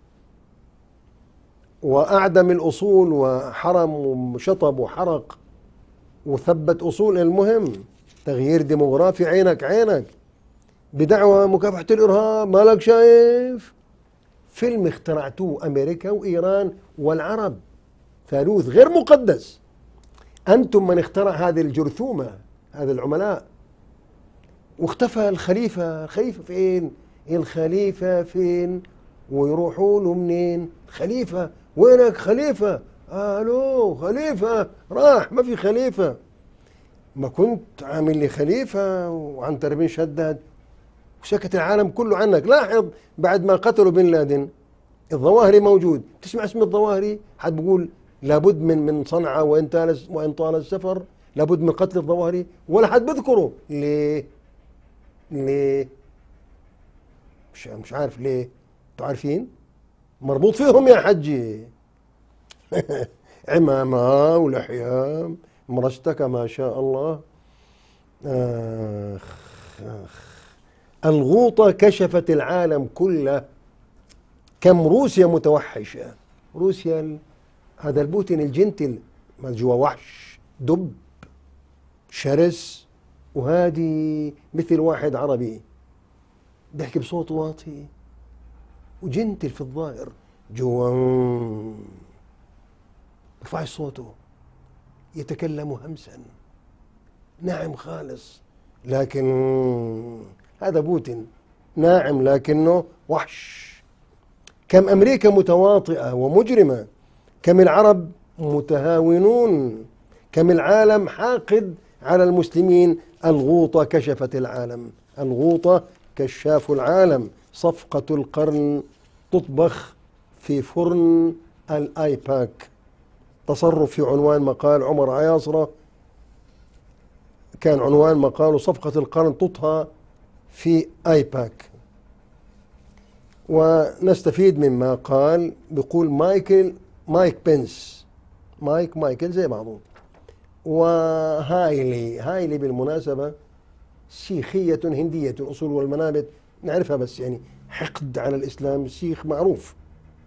وأعدم الأصول وحرم وشطب وحرق وثبت أصول. المهم تغيير ديموغرافي. عينك بدعوى مكافحة الإرهاب. مالك شايف فيلم اخترعتوه أمريكا وإيران والعرب، ثالوث غير مقدس. أنتم من اخترع هذه الجرثومة، هذا العملاء. واختفى الخليفة فين؟ الخليفة فين؟ ويروحوا له منين؟ خليفة وينك خليفة؟ الو خليفة راح، ما في خليفة. ما كنت عامل لي خليفة وعنتر بن شداد وسكت العالم كله عنك. لاحظ بعد ما قتلوا بن لادن الظواهري موجود. تسمع اسم الظواهري حد بيقول لابد من صنعاء وإن طال السفر لابد من قتل الظواهري، ولا حد بذكره. ليه؟ مش عارف ليه. انتوا عارفين مربوط فيهم يا حجي. عمامة ولحية مرستك ما شاء الله. الغوطة كشفت العالم كله. كم روسيا متوحشة. روسيا هذا البوتين الجنتل ما جوا وحش دب شرس، وهادي مثل واحد عربي بيحكي بصوت واطي وجنتل في الظاهر، جوا برفعش صوته، يتكلم همسا ناعم خالص. لكن هذا بوتين ناعم لكنه وحش. كم أمريكا متواطئة ومجرمة، كم العرب متهاونون، كم العالم حاقد على المسلمين. الغوطة كشفت العالم. الغوطة كشاف العالم. صفقة القرن تطبخ في فرن الآيباك. تصرف في عنوان مقال عمر عياصرة، كان عنوان مقاله صفقة القرن تطهى في آيباك. ونستفيد مما قال، بيقول مايك بنس، مايكل زي بعضهم، هايلي بالمناسبة سيخية هندية الأصول والمنابت نعرفها، بس يعني حقد على الإسلام، السيخ معروف،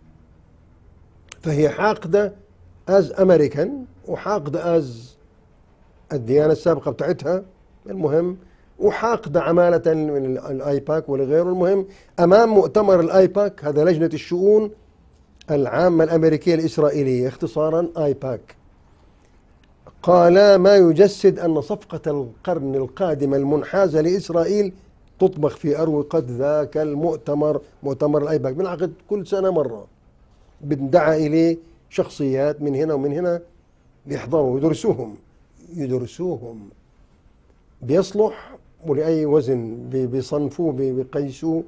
فهي حاقدة از أمريكان وحاقدة از الديانة السابقة بتاعتها، المهم، وحاقدة عمالة من الآيباك ولغيره. المهم أمام مؤتمر الآيباك، هذا لجنة الشؤون العامة الأمريكية الإسرائيلية اختصارا آيباك، قال ما يجسد أن صفقة القرن القادمة المنحازة لإسرائيل تطبخ في أروقة ذاك المؤتمر، مؤتمر الآيباك، بنعقد كل سنة مرة، بندعى إليه شخصيات من هنا ومن هنا بيحضروا يدرسوهم بيصلح ولأي وزن، بيصنفوه، بيقيسوه،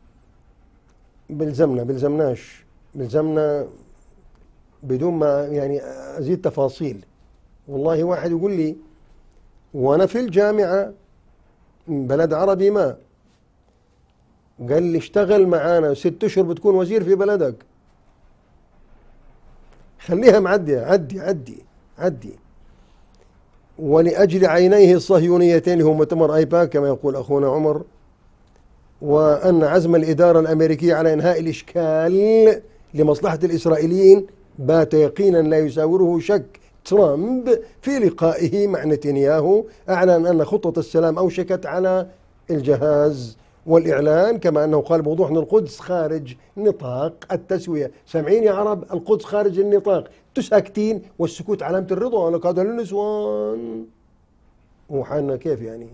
بلزمنا بدون ما يعني أزيد تفاصيل. والله واحد يقول لي وأنا في الجامعة بلد عربي ما، قال لي اشتغل معانا 6 أشهر بتكون وزير في بلدك، خليها معدية، عدي. ولأجل عينيه الصهيونيتين هو مؤتمر آيباك كما يقول أخونا عمر، وأن عزم الإدارة الأمريكية على إنهاء الإشكال لمصلحة الإسرائيليين بات يقينا لا يساوره شك. ترامب في لقائه مع نتنياهو أعلن أن خطة السلام أوشكت على الجهاز والإعلان، كما أنه قال بوضوح أن القدس خارج نطاق التسوية. سامعين يا عرب؟ القدس خارج النطاق، تساكتين والسكوت علامة الرضا، لك هذا للنسوان وحالنا كيف يعني.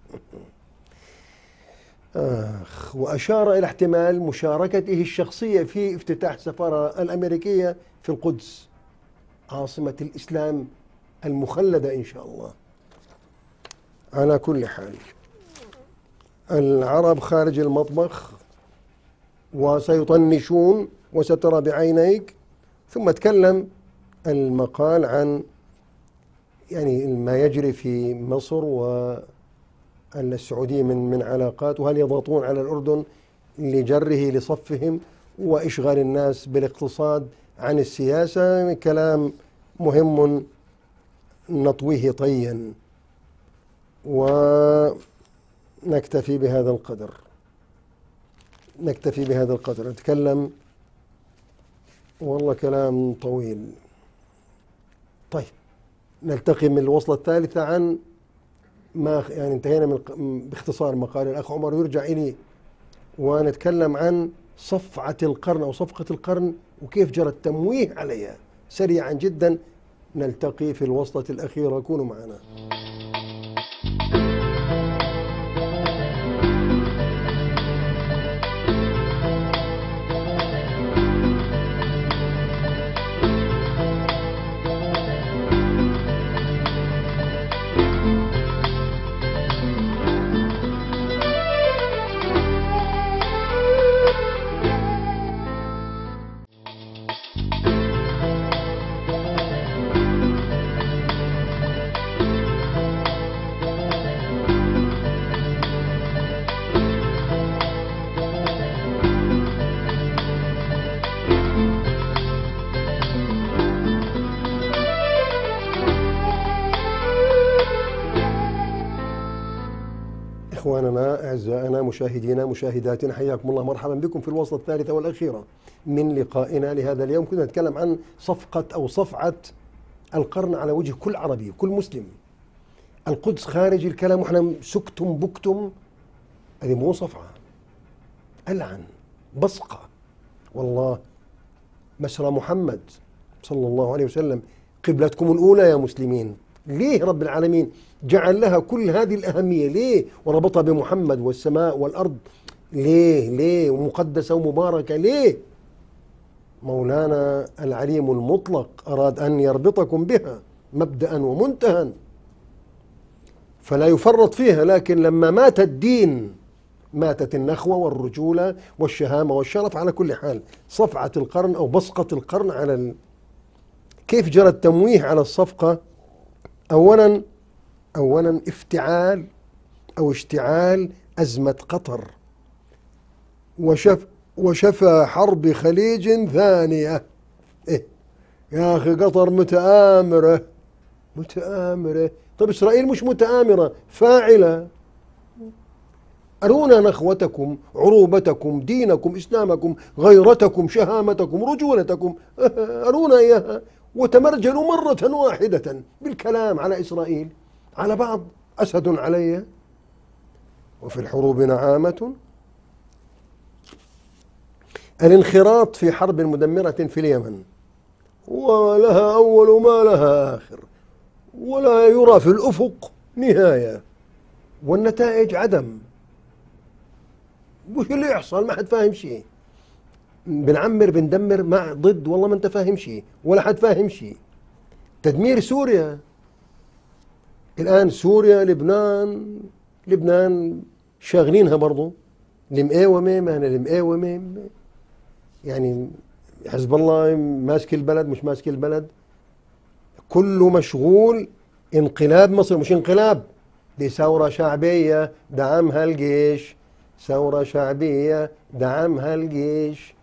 وأشار إلى احتمال مشاركته الشخصية في افتتاح السفارة الأمريكية في القدس عاصمة الإسلام المخلدة إن شاء الله. على كل حال العرب خارج المطبخ وسيطنشون وسترى بعينيك. ثم تكلم المقال عن يعني ما يجري في مصر والسعودية من علاقات، وهل يضغطون على الأردن لجره لصفهم وإشغال الناس بالاقتصاد عن السياسة. كلام مهم نطويه طيا، ونكتفي بهذا القدر. نتكلم والله كلام طويل. طيب نلتقي من الوصلة الثالثة عن ما يعني انتهينا من باختصار مقال الأخ عمر، يرجع إليه ونتكلم عن صفعة القرن أو صفقة القرن وكيف جرى التمويه عليها سريعا جدا. نلتقي في الوصلة الأخيرة، كونوا معنا. إخواننا أعزائنا مشاهدينا مشاهداتنا، حياكم الله، مرحبا بكم في الوصلة الثالثة والأخيرة من لقائنا لهذا اليوم. كنا نتكلم عن صفقة أو صفعة القرن على وجه كل عربي كل مسلم. القدس خارج الكلام وإحنا سكتم بكتم، هذه مو صفعة، ألعن بصقة. والله مسرى محمد صلى الله عليه وسلم قبلتكم الأولى يا مسلمين. ليه رب العالمين جعل لها كل هذه الأهمية؟ ليه؟ وربطها بمحمد والسماء والأرض، ليه ومقدسة ومباركة؟ ليه؟ مولانا العليم المطلق أراد أن يربطكم بها مبدأ ومنتهى فلا يفرط فيها. لكن لما مات الدين ماتت النخوة والرجولة والشهامة والشرف على كل حال. صفعة القرن أو بصقة القرن على كيف جرى التمويه على الصفقة؟ أولا افتعال أو اشتعال أزمة قطر وشفى حرب خليج ثانية. إيه يا أخي قطر متآمرة. طيب إسرائيل مش متآمرة، فاعلة. أرونا نخوتكم، عروبتكم، دينكم، إسلامكم، غيرتكم، شهامتكم، رجولتكم، أرونا إياها. وتمرجلوا مرة واحدة بالكلام على إسرائيل، على بعض. أسد علي وفي الحروب نعامة. الانخراط في حرب مدمرة في اليمن ولها أول وما لها آخر، ولا يرى في الأفق نهاية، والنتائج عدم. وش اللي يحصل؟ ما حد فاهم شيء. بنعمر بندمر مع ضد، والله ما انت فاهم شيء ولا حد فاهم شيء. تدمير سوريا الآن، سوريا، لبنان شاغلينها برضو. المقاومة، ما أنا المقاومة يعني حزب الله ماسك البلد مش ماسك البلد، كله مشغول. انقلاب مصر مش انقلاب، دي ثورة شعبية دعمها الجيش، ثورة شعبية دعمها الجيش.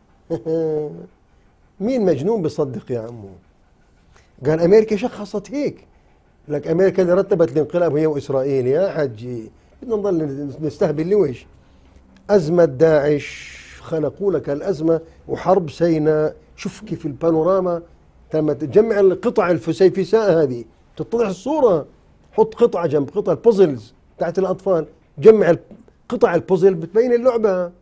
مين مجنون بيصدق يا عمو؟ قال أمريكا شخصت هيك، لك أمريكا اللي رتبت الانقلاب هي وإسرائيل. يا حجي بدنا نضل نستهبل لويش؟ أزمة داعش خلقوا لك الأزمة، وحرب سيناء. شوف كيف البانوراما لما تجمع القطع الفسيفساء هذه تتضح الصورة. حط قطعة جنب قطعة، البوزلز تحت الأطفال، جمع قطع البوزل بتبين اللعبة.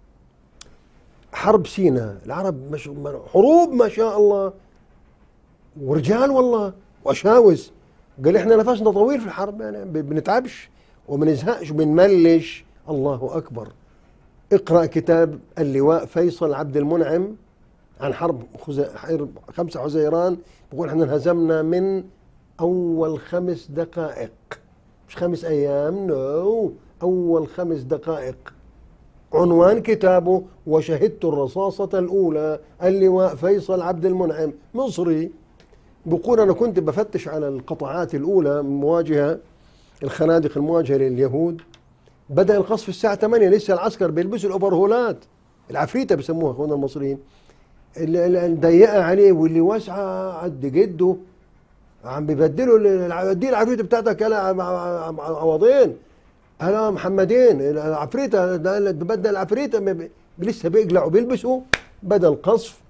حرب سيناء، العرب حروب ما شاء الله، ورجال والله وأشاوس. قال احنا نفسنا طويل في الحرب، يعني بنتعبش وبنزهقش وبنملش. الله أكبر. اقرأ كتاب اللواء فيصل عبد المنعم عن حرب 5 حزيران، بقول احنا انهزمنا من أول 5 دقائق، مش 5 أيام، نو، أول 5 دقائق. عنوان كتابه وشهدت الرصاصة الأولى. اللواء فيصل عبد المنعم مصري، بقول أنا كنت بفتش على القطعات الأولى مواجهة الخنادق المواجهة لليهود. بدأ القصف الساعة 8، لسه العسكر بيلبسوا الأوفرهولات، العفريتة بسموها اخواننا المصريين، اللي ضيقة عليه واللي واسعة قد جده، عم بيبدلوا دي العفريتة بتاعتك يا عوضين، هلا محمدين، العفريتة ببدل العفريتة، لسه بيقلعوا بيلبسوا. بدأ القصف.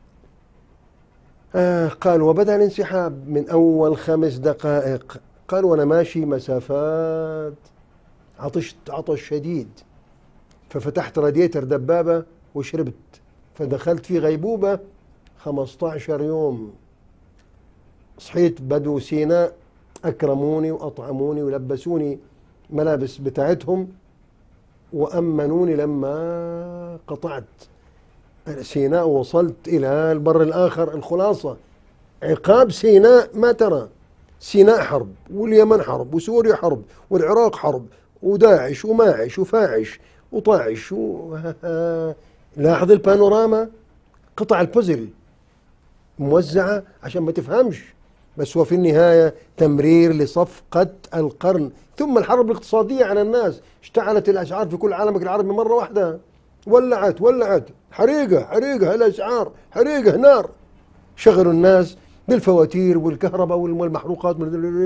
قال وبدأ الانسحاب من أول 5 دقائق. قال وأنا ماشي مسافات، عطش شديد، ففتحت راديتر دبابة وشربت، فدخلت في غيبوبة 15 يوم. صحيت بدو سيناء أكرموني وأطعموني ولبسوني ملابس بتاعتهم وأمنوني. لما قطعت سيناء ووصلت إلى البر الآخر، الخلاصة عقاب سيناء ما ترى. سيناء حرب، واليمن حرب، وسوريا حرب، والعراق حرب، وداعش وماعش وفاعش وطاعش لاحظ البانوراما، قطع البوزل موزعة عشان ما تفهمش، بس هو في النهاية تمرير لصفقة القرن. ثم الحرب الاقتصادية على الناس، اشتعلت الأسعار في كل عالمك العربي مرة واحدة، ولعت حريقة الأسعار، حريقة نار. شغلوا الناس بالفواتير والكهرباء والمحروقات.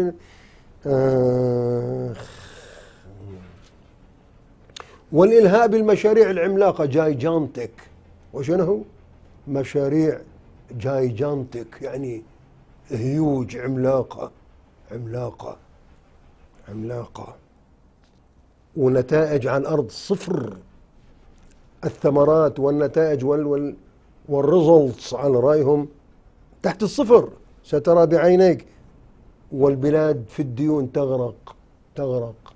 والإلهاء بالمشاريع العملاقة جايجانتك. وشنو مشاريع جايجانتك؟ يعني هيوج، عملاقة، ونتائج على الأرض صفر. الثمرات والنتائج والريزلتس على رأيهم تحت الصفر، سترى بعينيك. والبلاد في الديون تغرق.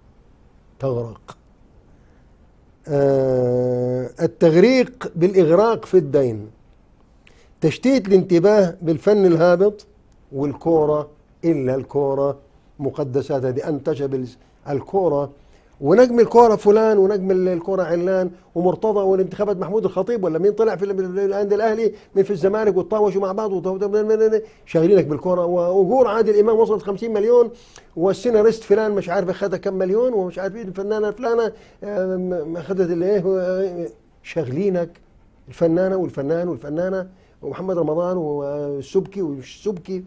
التغريق بالإغراق في الدين، تشتيت الانتباه بالفن الهابط، والكورة إلا الكورة مقدسات. هذه أنتج الكورة ونجم الكوره فلان ونجم الكوره علان ومرتضى، والانتخابات محمود الخطيب ولا مين طلع في العند الاهلي مين في الزمالك، وتطاوشوا مع بعض شاغلينك بالكوره. واجور عادل امام وصلت 50 مليون، والسيناريست فلان مش عارف اخذها كم مليون، ومش عارفين الفنانه فلانه اخذت الايه، شاغلينك الفنانه والفنان والفنانه ومحمد رمضان والسبكي والسبكي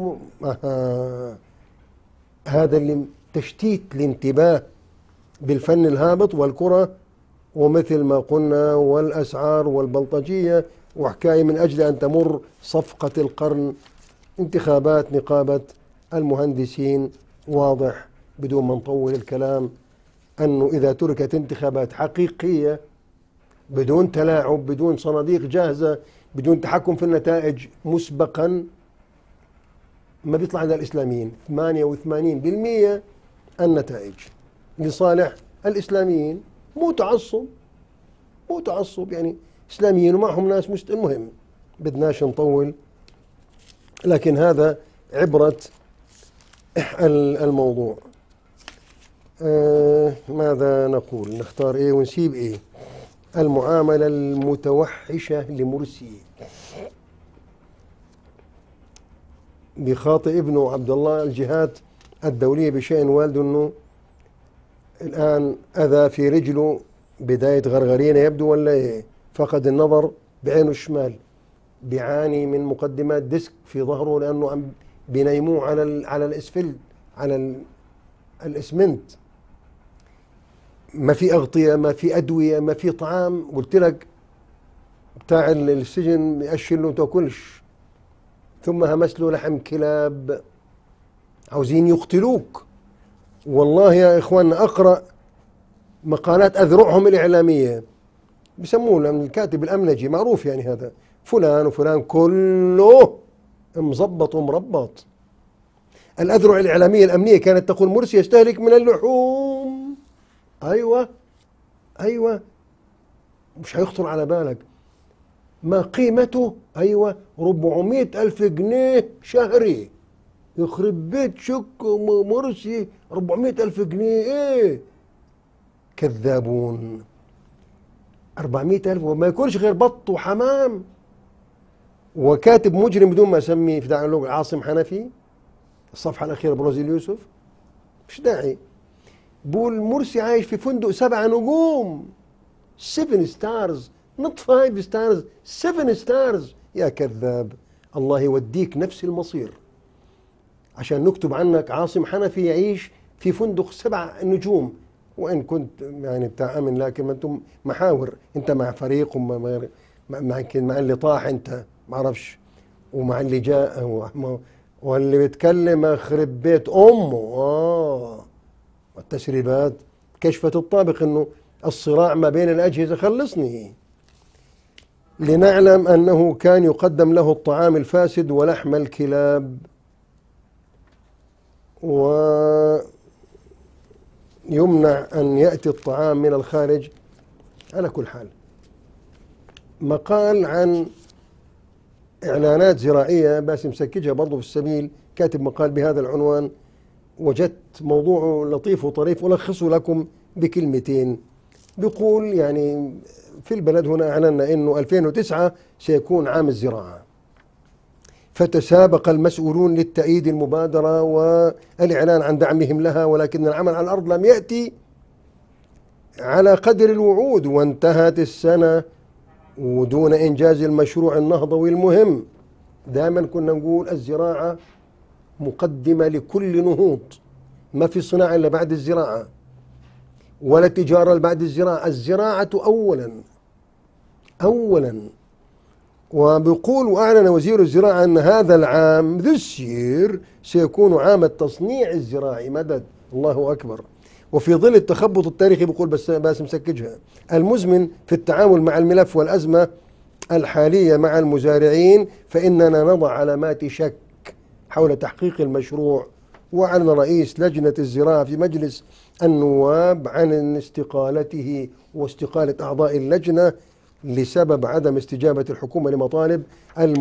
هذا اللي تشتيت الانتباه بالفن الهابط والكرة، ومثل ما قلنا والأسعار والبلطجية، وحكاية من أجل أن تمر صفقة القرن انتخابات نقابة المهندسين. واضح بدون ما نطول الكلام أنه إذا تركت انتخابات حقيقية بدون تلاعب، بدون صناديق جاهزة، بدون تحكم في النتائج مسبقا، ما بيطلع عند الإسلاميين 88% النتائج لصالح الإسلاميين. مو تعصب، مو تعصب، يعني إسلاميين ومعهم ناس المهم بدناش نطول، لكن هذا عبرة الموضوع. ماذا نقول؟ نختار إيه ونسيب إيه؟ المعاملة المتوحشة لمرسي. بخاطئ ابنه عبد الله الجهات الدولية بشأن والده أنه الآن أذى في رجله، بداية غرغرينة يبدو ولا إيه، فقد النظر بعينه الشمال، بيعاني من مقدمات ديسك في ظهره لأنه عم بينيموه على الإسفلت، على الإسمنت، ما في أغطية، ما في أدوية، ما في طعام. قلت لك بتاع السجن يأشر له تاكلش، ثم همس له لحم كلاب، عاوزين يقتلوك. والله يا إخواننا أقرأ مقالات أذرعهم الإعلامية، بسموه الكاتب الأمنجي معروف، يعني هذا فلان وفلان كله مزبط ومربط. الأذرع الإعلامية الأمنية كانت تقول مرسي يستهلك من اللحوم. أيوة أيوة، مش هيخطر على بالك ما قيمته؟ أيوة 400,000 جنيه شهري. يخرب بيت شك مرسي 400,000 جنيه إيه؟ كذابون. 400,000 وما يكونش غير بط وحمام. وكاتب مجرم بدون ما أسميه في داعي اللغة، عاصم حنفي، الصفحة الأخيرة بروزي اليوسف، مش داعي، بقول مرسي عايش في فندق 7 نجوم، 7 ستارز، not 5 ستارز، 7 ستارز. يا كذاب، الله يوديك نفس المصير عشان نكتب عنك عاصم حنفي يعيش في فندق 7 نجوم. وإن كنت يعني بتاع أمن، لكن ما أنتم محاور، أنت مع فريق مع اللي طاح، أنت ما أعرفش، ومع اللي جاء، واللي بيتكلم أخرب بيت أمه. والتسريبات كشفت الطابق أنه الصراع ما بين الأجهزة. خلصني. لنعلم أنه كان يقدم له الطعام الفاسد ولحم الكلاب، ويمنع أن يأتي الطعام من الخارج. على كل حال، مقال عن إعلانات زراعية باسم سكجها برضو في السبيل، كاتب مقال بهذا العنوان، وجدت موضوع لطيف وطريف ألخصه لكم بكلمتين. بيقول يعني في البلد هنا أعلنا أنه 2009 سيكون عام الزراعة، فتسابق المسؤولون للتأييد المبادرة والإعلان عن دعمهم لها، ولكن العمل على الأرض لم يأتي على قدر الوعود، وانتهت السنة ودون إنجاز المشروع النهضوي المهم. دائما كنا نقول الزراعة مقدمة لكل نهوض، ما في صناعة إلا بعد الزراعة، ولا تجارة بعد الزراعة، الزراعة أولا. وبيقول وأعلن وزير الزراعة أن هذا العام this year سيكون عام التصنيع الزراعي. مدد، الله أكبر. وفي ظل التخبط التاريخي، بيقول باسم سكجها، المزمن في التعامل مع الملف والأزمة الحالية مع المزارعين، فإننا نضع علامات شك حول تحقيق المشروع. وأعلن رئيس لجنة الزراعة في مجلس النواب عن استقالته واستقالة أعضاء اللجنة لسبب عدم استجابة الحكومة لمطالب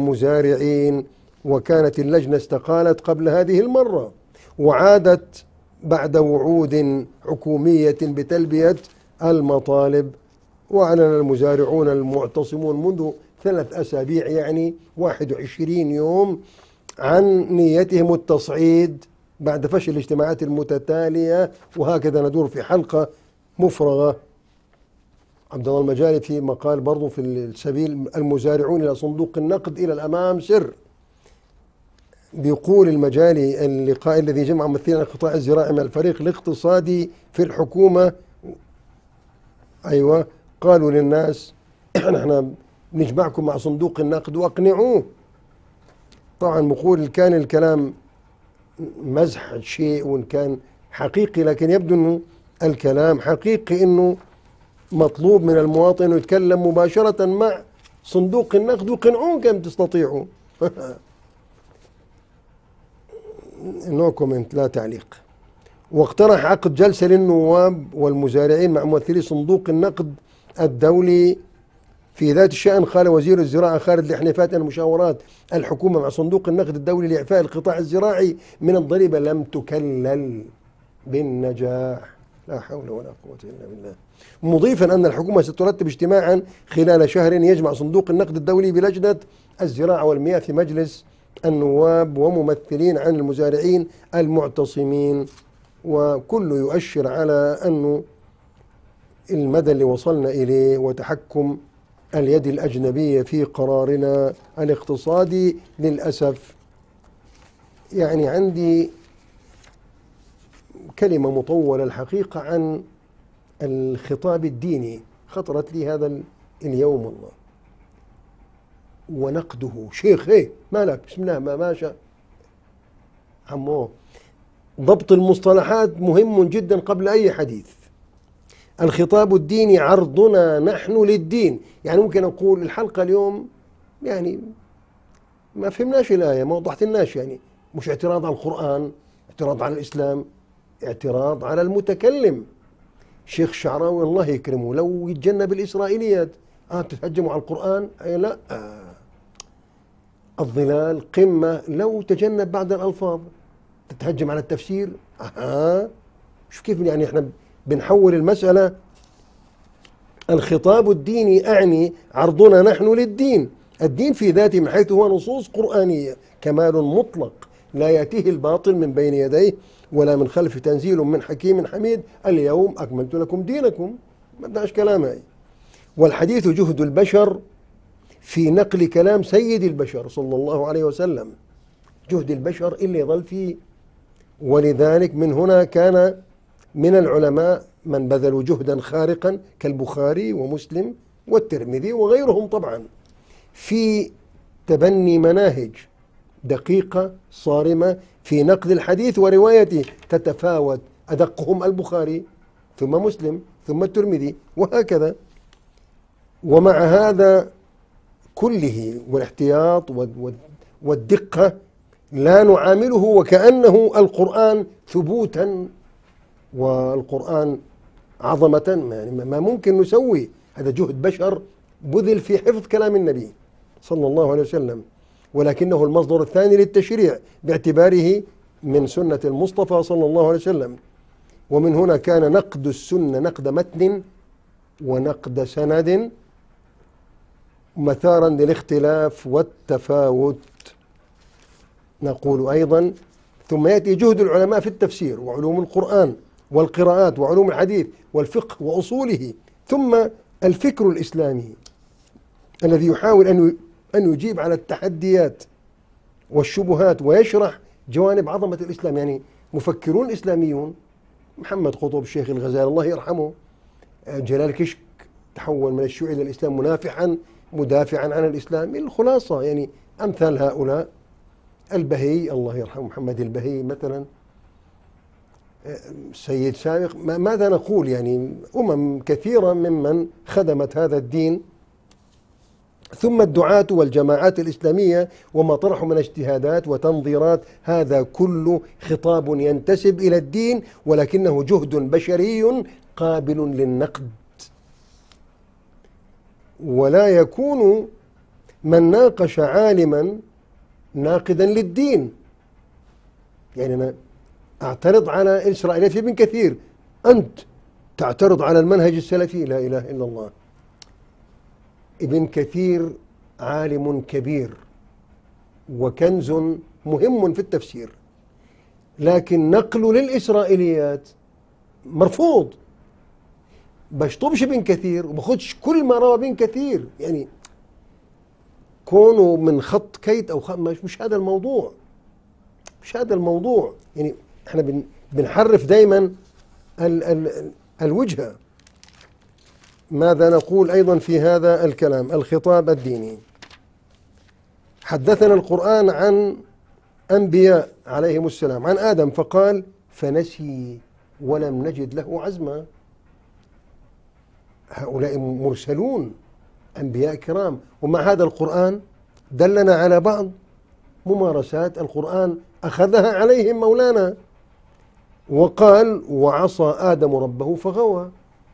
المزارعين. وكانت اللجنة استقالت قبل هذه المرة، وعادت بعد وعود حكومية بتلبية المطالب. وأعلن المزارعون المعتصمون منذ 3 أسابيع، يعني 21 يوم، عن نيتهم التصعيد بعد فشل الاجتماعات المتتالية. وهكذا ندور في حلقة مفرغة. عبد الله المجالي في مقال برضو في السبيل المزارعون إلى صندوق النقد إلى الأمام سر. بيقول المجالي اللقاء الذي جمع ممثلين القطاع الزراعي من الفريق الاقتصادي في الحكومة، أيوة، قالوا للناس احنا بنجمعكم مع صندوق النقد واقنعوه. طبعا بقول كان الكلام مزح شيء وإن كان حقيقي، لكن يبدو أنه الكلام حقيقي، أنه مطلوب من المواطن أنه يتكلم مباشرة مع صندوق النقد وقنعوه كم تستطيعوا. نو كومنت، لا تعليق. واقترح عقد جلسة للنواب والمزارعين مع ممثلي صندوق النقد الدولي في ذات الشأن. قال وزير الزراعة خالد الحنيفات أن مشاورات الحكومة مع صندوق النقد الدولي لإعفاء القطاع الزراعي من الضريبة لم تكلل بالنجاح. لا حول ولا قوة إلا بالله. مضيفا أن الحكومة سترتب اجتماعا خلال شهر يجمع صندوق النقد الدولي بلجنة الزراعة والمياه في مجلس النواب وممثلين عن المزارعين المعتصمين. وكل يؤشر على أنه المدى اللي وصلنا إليه وتحكم اليد الأجنبية في قرارنا الاقتصادي للأسف. يعني عندي كلمة مطولة الحقيقة عن الخطاب الديني خطرت لي هذا اليوم والله، ونقده. شيخ ايه مالك؟ بسم الله ما شاء عمو. ضبط المصطلحات مهم جدا قبل أي حديث. الخطاب الديني عرضنا نحن للدين. يعني ممكن أقول الحلقة اليوم يعني ما فهمناش الآية، ما وضحتلناش، يعني مش اعتراض على القرآن، اعتراض على الإسلام، اعتراض على المتكلم. شيخ الشعراوي الله يكرمه لو يتجنب الإسرائيليات. بتتهجموا على القرآن؟ لا. الظلال قمة لو تجنب بعض الألفاظ. تتهجم على التفسير؟ شوف كيف يعني احنا بنحول المسألة. الخطاب الديني أعني عرضنا نحن للدين. الدين في ذاته من حيث هو نصوص قرآنية كمال مطلق لا يأتيه الباطل من بين يديه ولا من خلف، تنزيل من حكيم حميد. اليوم أكملت لكم دينكم، ما بدناش كلام هاي. والحديث جهد البشر في نقل كلام سيد البشر صلى الله عليه وسلم. جهد البشر اللي يظل فيه. ولذلك من هنا كان من العلماء من بذلوا جهدا خارقا كالبخاري ومسلم والترمذي وغيرهم طبعا في تبني مناهج دقيقة صارمة في نقد الحديث وروايته، تتفاوت. أدقهم البخاري ثم مسلم ثم الترمذي وهكذا. ومع هذا كله والاحتياط والدقة لا نعامله وكأنه القرآن ثبوتا والقرآن عظمة. يعني ما ممكن نسوي. هذا جهد بشر بذل في حفظ كلام النبي صلى الله عليه وسلم، ولكنه المصدر الثاني للتشريع باعتباره من سنة المصطفى صلى الله عليه وسلم. ومن هنا كان نقد السنة نقد متن ونقد سند مثارا للاختلاف والتفاوت. نقول أيضا ثم يأتي جهد العلماء في التفسير وعلوم القرآن والقراءات وعلوم الحديث والفقه وأصوله، ثم الفكر الإسلامي الذي يحاول أن يجيب على التحديات والشبهات ويشرح جوانب عظمة الإسلام. يعني مفكرون إسلاميون، محمد قطب، الشيخ الغزالي الله يرحمه، جلال كشك تحول من الشيوعي إلى الإسلام منافحا مدافعا عن الإسلام. الخلاصة يعني أمثال هؤلاء، البهي الله يرحمه محمد البهي مثلا، سيد سابق، ماذا نقول؟ يعني كثيرة ممن خدمت هذا الدين. ثم الدعاة والجماعات الإسلامية وما طرحوا من اجتهادات وتنظيرات، هذا كله خطاب ينتسب إلى الدين ولكنه جهد بشري قابل للنقد. ولا يكون من ناقش عالما ناقدا للدين. يعني أنا أعترض على الإسرائيلية في ابن كثير، أنت تعترض على المنهج السلفي؟ لا إله إلا الله. ابن كثير عالم كبير وكنز مهم في التفسير، لكن نقله للإسرائيليات مرفوض. بشطبش ابن كثير وباخدش كل ما روى ابن كثير، يعني كونه من خط كيت أو مش هذا الموضوع، مش هذا الموضوع. يعني احنا بنحرف دايما الوجهة. ماذا نقول أيضا في هذا الكلام؟ الخطاب الديني. حدثنا القرآن عن أنبياء عليهم السلام، عن آدم فقال فنسي ولم نجد له عزما. هؤلاء مرسلون أنبياء كرام، ومع هذا القرآن دلنا على بعض ممارسات القرآن أخذها عليهم مولانا، وقال وعصى آدم ربه فغوى.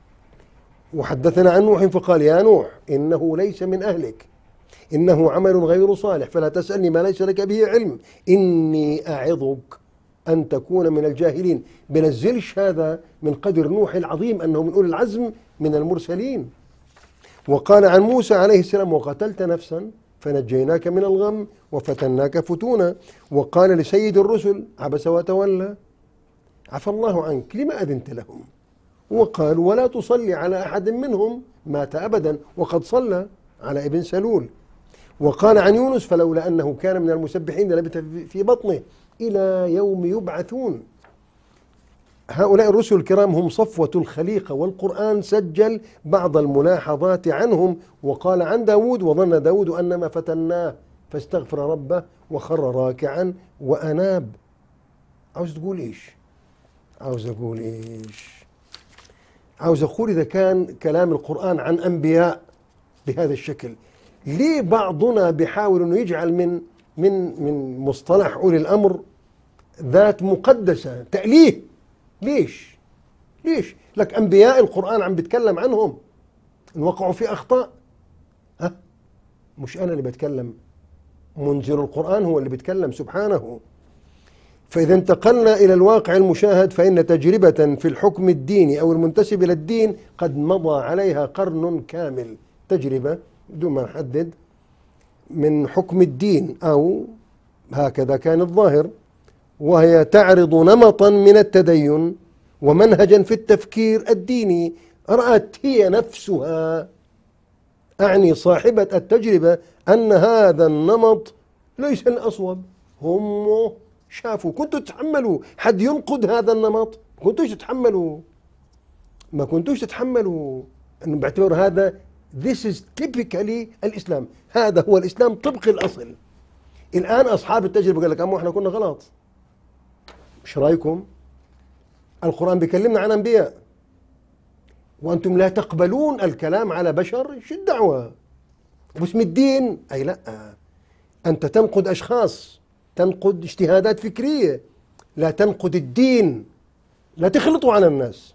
وحدثنا عن نوح فقال يا نوح إنه ليس من أهلك إنه عمل غير صالح فلا تسألني ما ليس لك به علم إني أعظك أن تكون من الجاهلين. بنزلش هذا من قدر نوح العظيم أنه من أولي العزم من المرسلين. وقال عن موسى عليه السلام وقتلت نفسا فنجيناك من الغم وفتناك فتونا. وقال لسيد الرسل عبس وتولى عفى الله عنك لما أذنت لهم. وقال ولا تصلي على أحد منهم مات أبدا وقد صلى على ابن سلول. وقال عن يونس فلولا أنه كان من المسبحين لبث في بطنه إلى يوم يبعثون. هؤلاء الرسل الكرام هم صفوة الخليقة، والقرآن سجل بعض الملاحظات عنهم. وقال عن داود وظن داود أنما فتناه فاستغفر ربه وخر راكعا وأناب. عاوز تقول إيش؟ عاوز أقول إيش؟ عاوز أقول إذا كان كلام القرآن عن أنبياء بهذا الشكل، ليه بعضنا بيحاول أنه يجعل من مصطلح أولي الأمر ذات مقدسة تأليه؟ ليش؟ ليش؟ لك أنبياء القرآن عم بيتكلم عنهم إن وقعوا في أخطاء. مش أنا اللي بتكلم، منزل القرآن هو اللي بيتكلم سبحانه. فإذا انتقلنا إلى الواقع المشاهد فإن تجربة في الحكم الديني أو المنتسب إلى الدين قد مضى عليها قرن كامل. تجربة بدون ما نحدد من حكم الدين، أو هكذا كان الظاهر، وهي تعرض نمطا من التدين ومنهجا في التفكير الديني. رأت هي نفسها، أعني صاحبة التجربة، أن هذا النمط ليس الأصوب. هم شافوا، كنتوا تتحملوا حد ينقد هذا النمط؟ ما كنتوش تتحملوا أنه باعتبار هذا this is typically الإسلام، هذا هو الإسلام طبق الأصل. الآن أصحاب التجربة قال لك أما إحنا كنا غلط. مش رأيكم؟ القرآن بيكلمنا عن أنبياء وأنتم لا تقبلون الكلام على بشر، شو الدعوة؟ وباسم الدين أي لا، أنت تنقد أشخاص، تنقد اجتهادات فكرية، لا تنقد الدين، لا تخلطوا على الناس.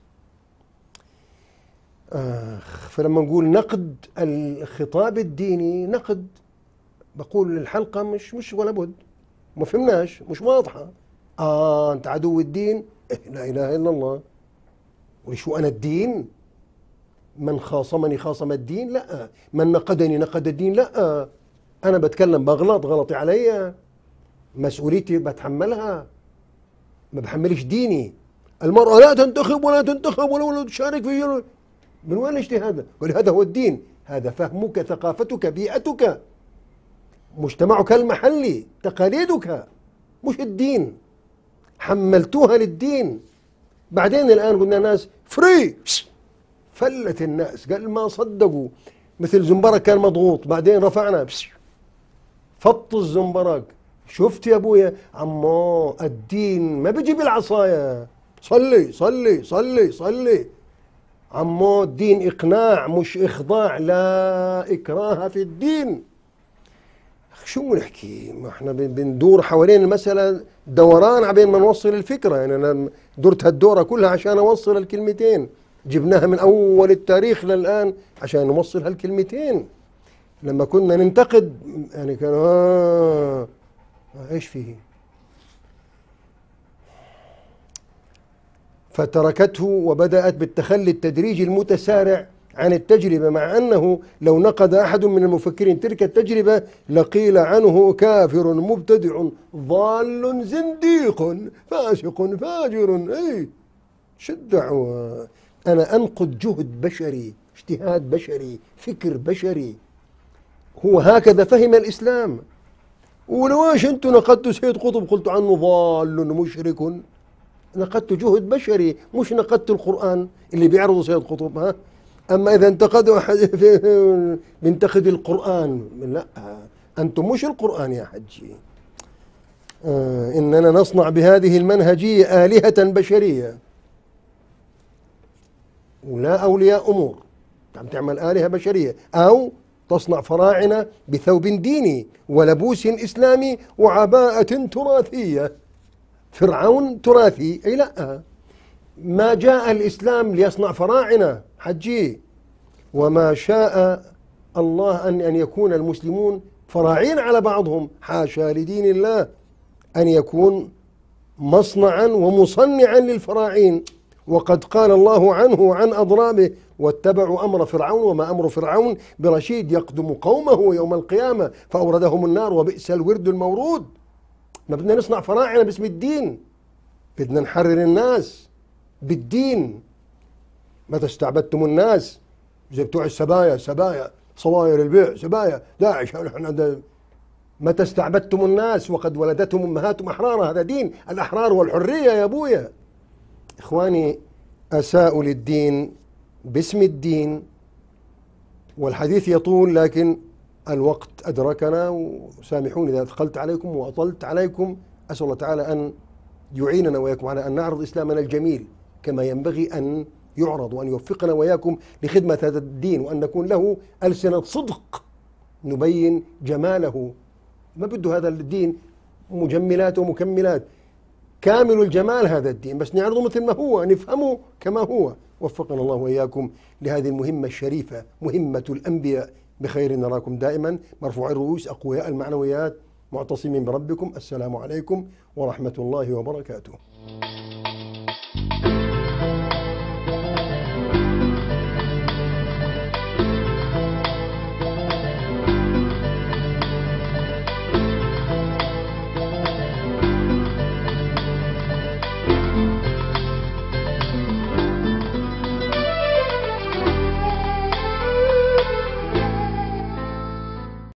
فلما نقول نقد الخطاب الديني نقد، بقول الحلقة مش ولا بد، ما فهمناش، مش واضحة. أنت عدو الدين؟ لا إله إلا الله. وشو أنا الدين؟ من خاصمني خاصم الدين؟ لا. من نقدني نقد الدين؟ لا. أنا بتكلم بغلط، غلطي علي، مسؤوليتي بتحملها، ما بحملش ديني. المرأة لا تنتخب ولا تنتخب ولا تشارك في، من وين الاجتهاد؟ هذا هو الدين، هذا فهمك، ثقافتك، بيئتك، مجتمعك المحلي، تقاليدك، مش الدين. حملتوها للدين. بعدين الآن قلنا الناس فري، فلت الناس، قال ما صدقوا. مثل زنبرك كان مضغوط، بعدين رفعنا فط الزنبرك. شفت يا ابويا عمو الدين ما بيجي بالعصاية، صلي صلي صلي صلي. عمو الدين إقناع مش إخضاع، لا إكراه في الدين. شو نحكي؟ ما احنا بندور حوالين المسألة دوران عبين ما نوصل الفكرة. يعني أنا درت هالدورة كلها عشان أوصل الكلمتين، جبناها من أول التاريخ للآن عشان نوصل هالكلمتين. لما كنا ننتقد يعني كان إيش فيه؟ فتركته وبدأت بالتخلي التدريجي المتسارع عن التجربة، مع أنه لو نقد أحد من المفكرين تلك التجربة لقيل عنه كافر مبتدع ضال زنديق فاسق فاجر. أي الدعوة؟ أنا أنقد جهد بشري، اجتهاد بشري، فكر بشري، هو هكذا فهم الإسلام. ولو ايش انتم نقدتوا سيد قطب قلت عنه ضال مشرك؟ نقدت جهد بشري، مش نقدت القرآن اللي بيعرضه سيد قطب. ها أما إذا انتقدوا أحد بينتقد القرآن، لا أنتم مش القرآن يا حجي. إننا نصنع بهذه المنهجية آلهة بشرية ولا أولياء أمور. عم تعمل آلهة بشرية أو تصنع فراعنة بثوب ديني ولبوس إسلامي وعباءة تراثية. فرعون تراثي؟ أي لا، ما جاء الإسلام ليصنع فراعنة حجي، وما شاء الله أن يكون المسلمون فراعين على بعضهم، حاشا لدين الله أن يكون مصنعا ومصنعا للفراعين. وقد قال الله عنه وعن أضرابه واتبعوا أمر فرعون وما أمر فرعون برشيد يقدم قومه يوم القيامة فأوردهم النار وبئس الورد المورود. ما بدنا نصنع فراعنة باسم الدين، بدنا نحرر الناس بالدين. متى استعبدتم الناس زي بتوع السبايا، صواير البيع، سبايا داعش. متى استعبدتم الناس وقد ولدتهم أمهاتهم أحرارا؟ هذا دين، الأحرار والحرية يا أبويا. إخواني، أساءوا للدين باسم الدين، والحديث يطول لكن الوقت أدركنا، وسامحوني إذا أثقلت عليكم وأطلت عليكم. أسأل الله تعالى أن يعيننا وإياكم على أن نعرض إسلامنا الجميل كما ينبغي أن يعرض، وأن يوفقنا وإياكم لخدمة هذا الدين، وأن نكون له ألسنة صدق نبين جماله. ما بده هذا الدين مجملات ومكملات، كامل الجمال هذا الدين، بس نعرضه مثل ما هو، نفهمه كما هو. وفقنا الله وإياكم لهذه المهمة الشريفة، مهمة الأنبياء. بخير نراكم دائما مرفوع الرؤوس أقوياء المعنويات معتصمين بربكم. السلام عليكم ورحمة الله وبركاته.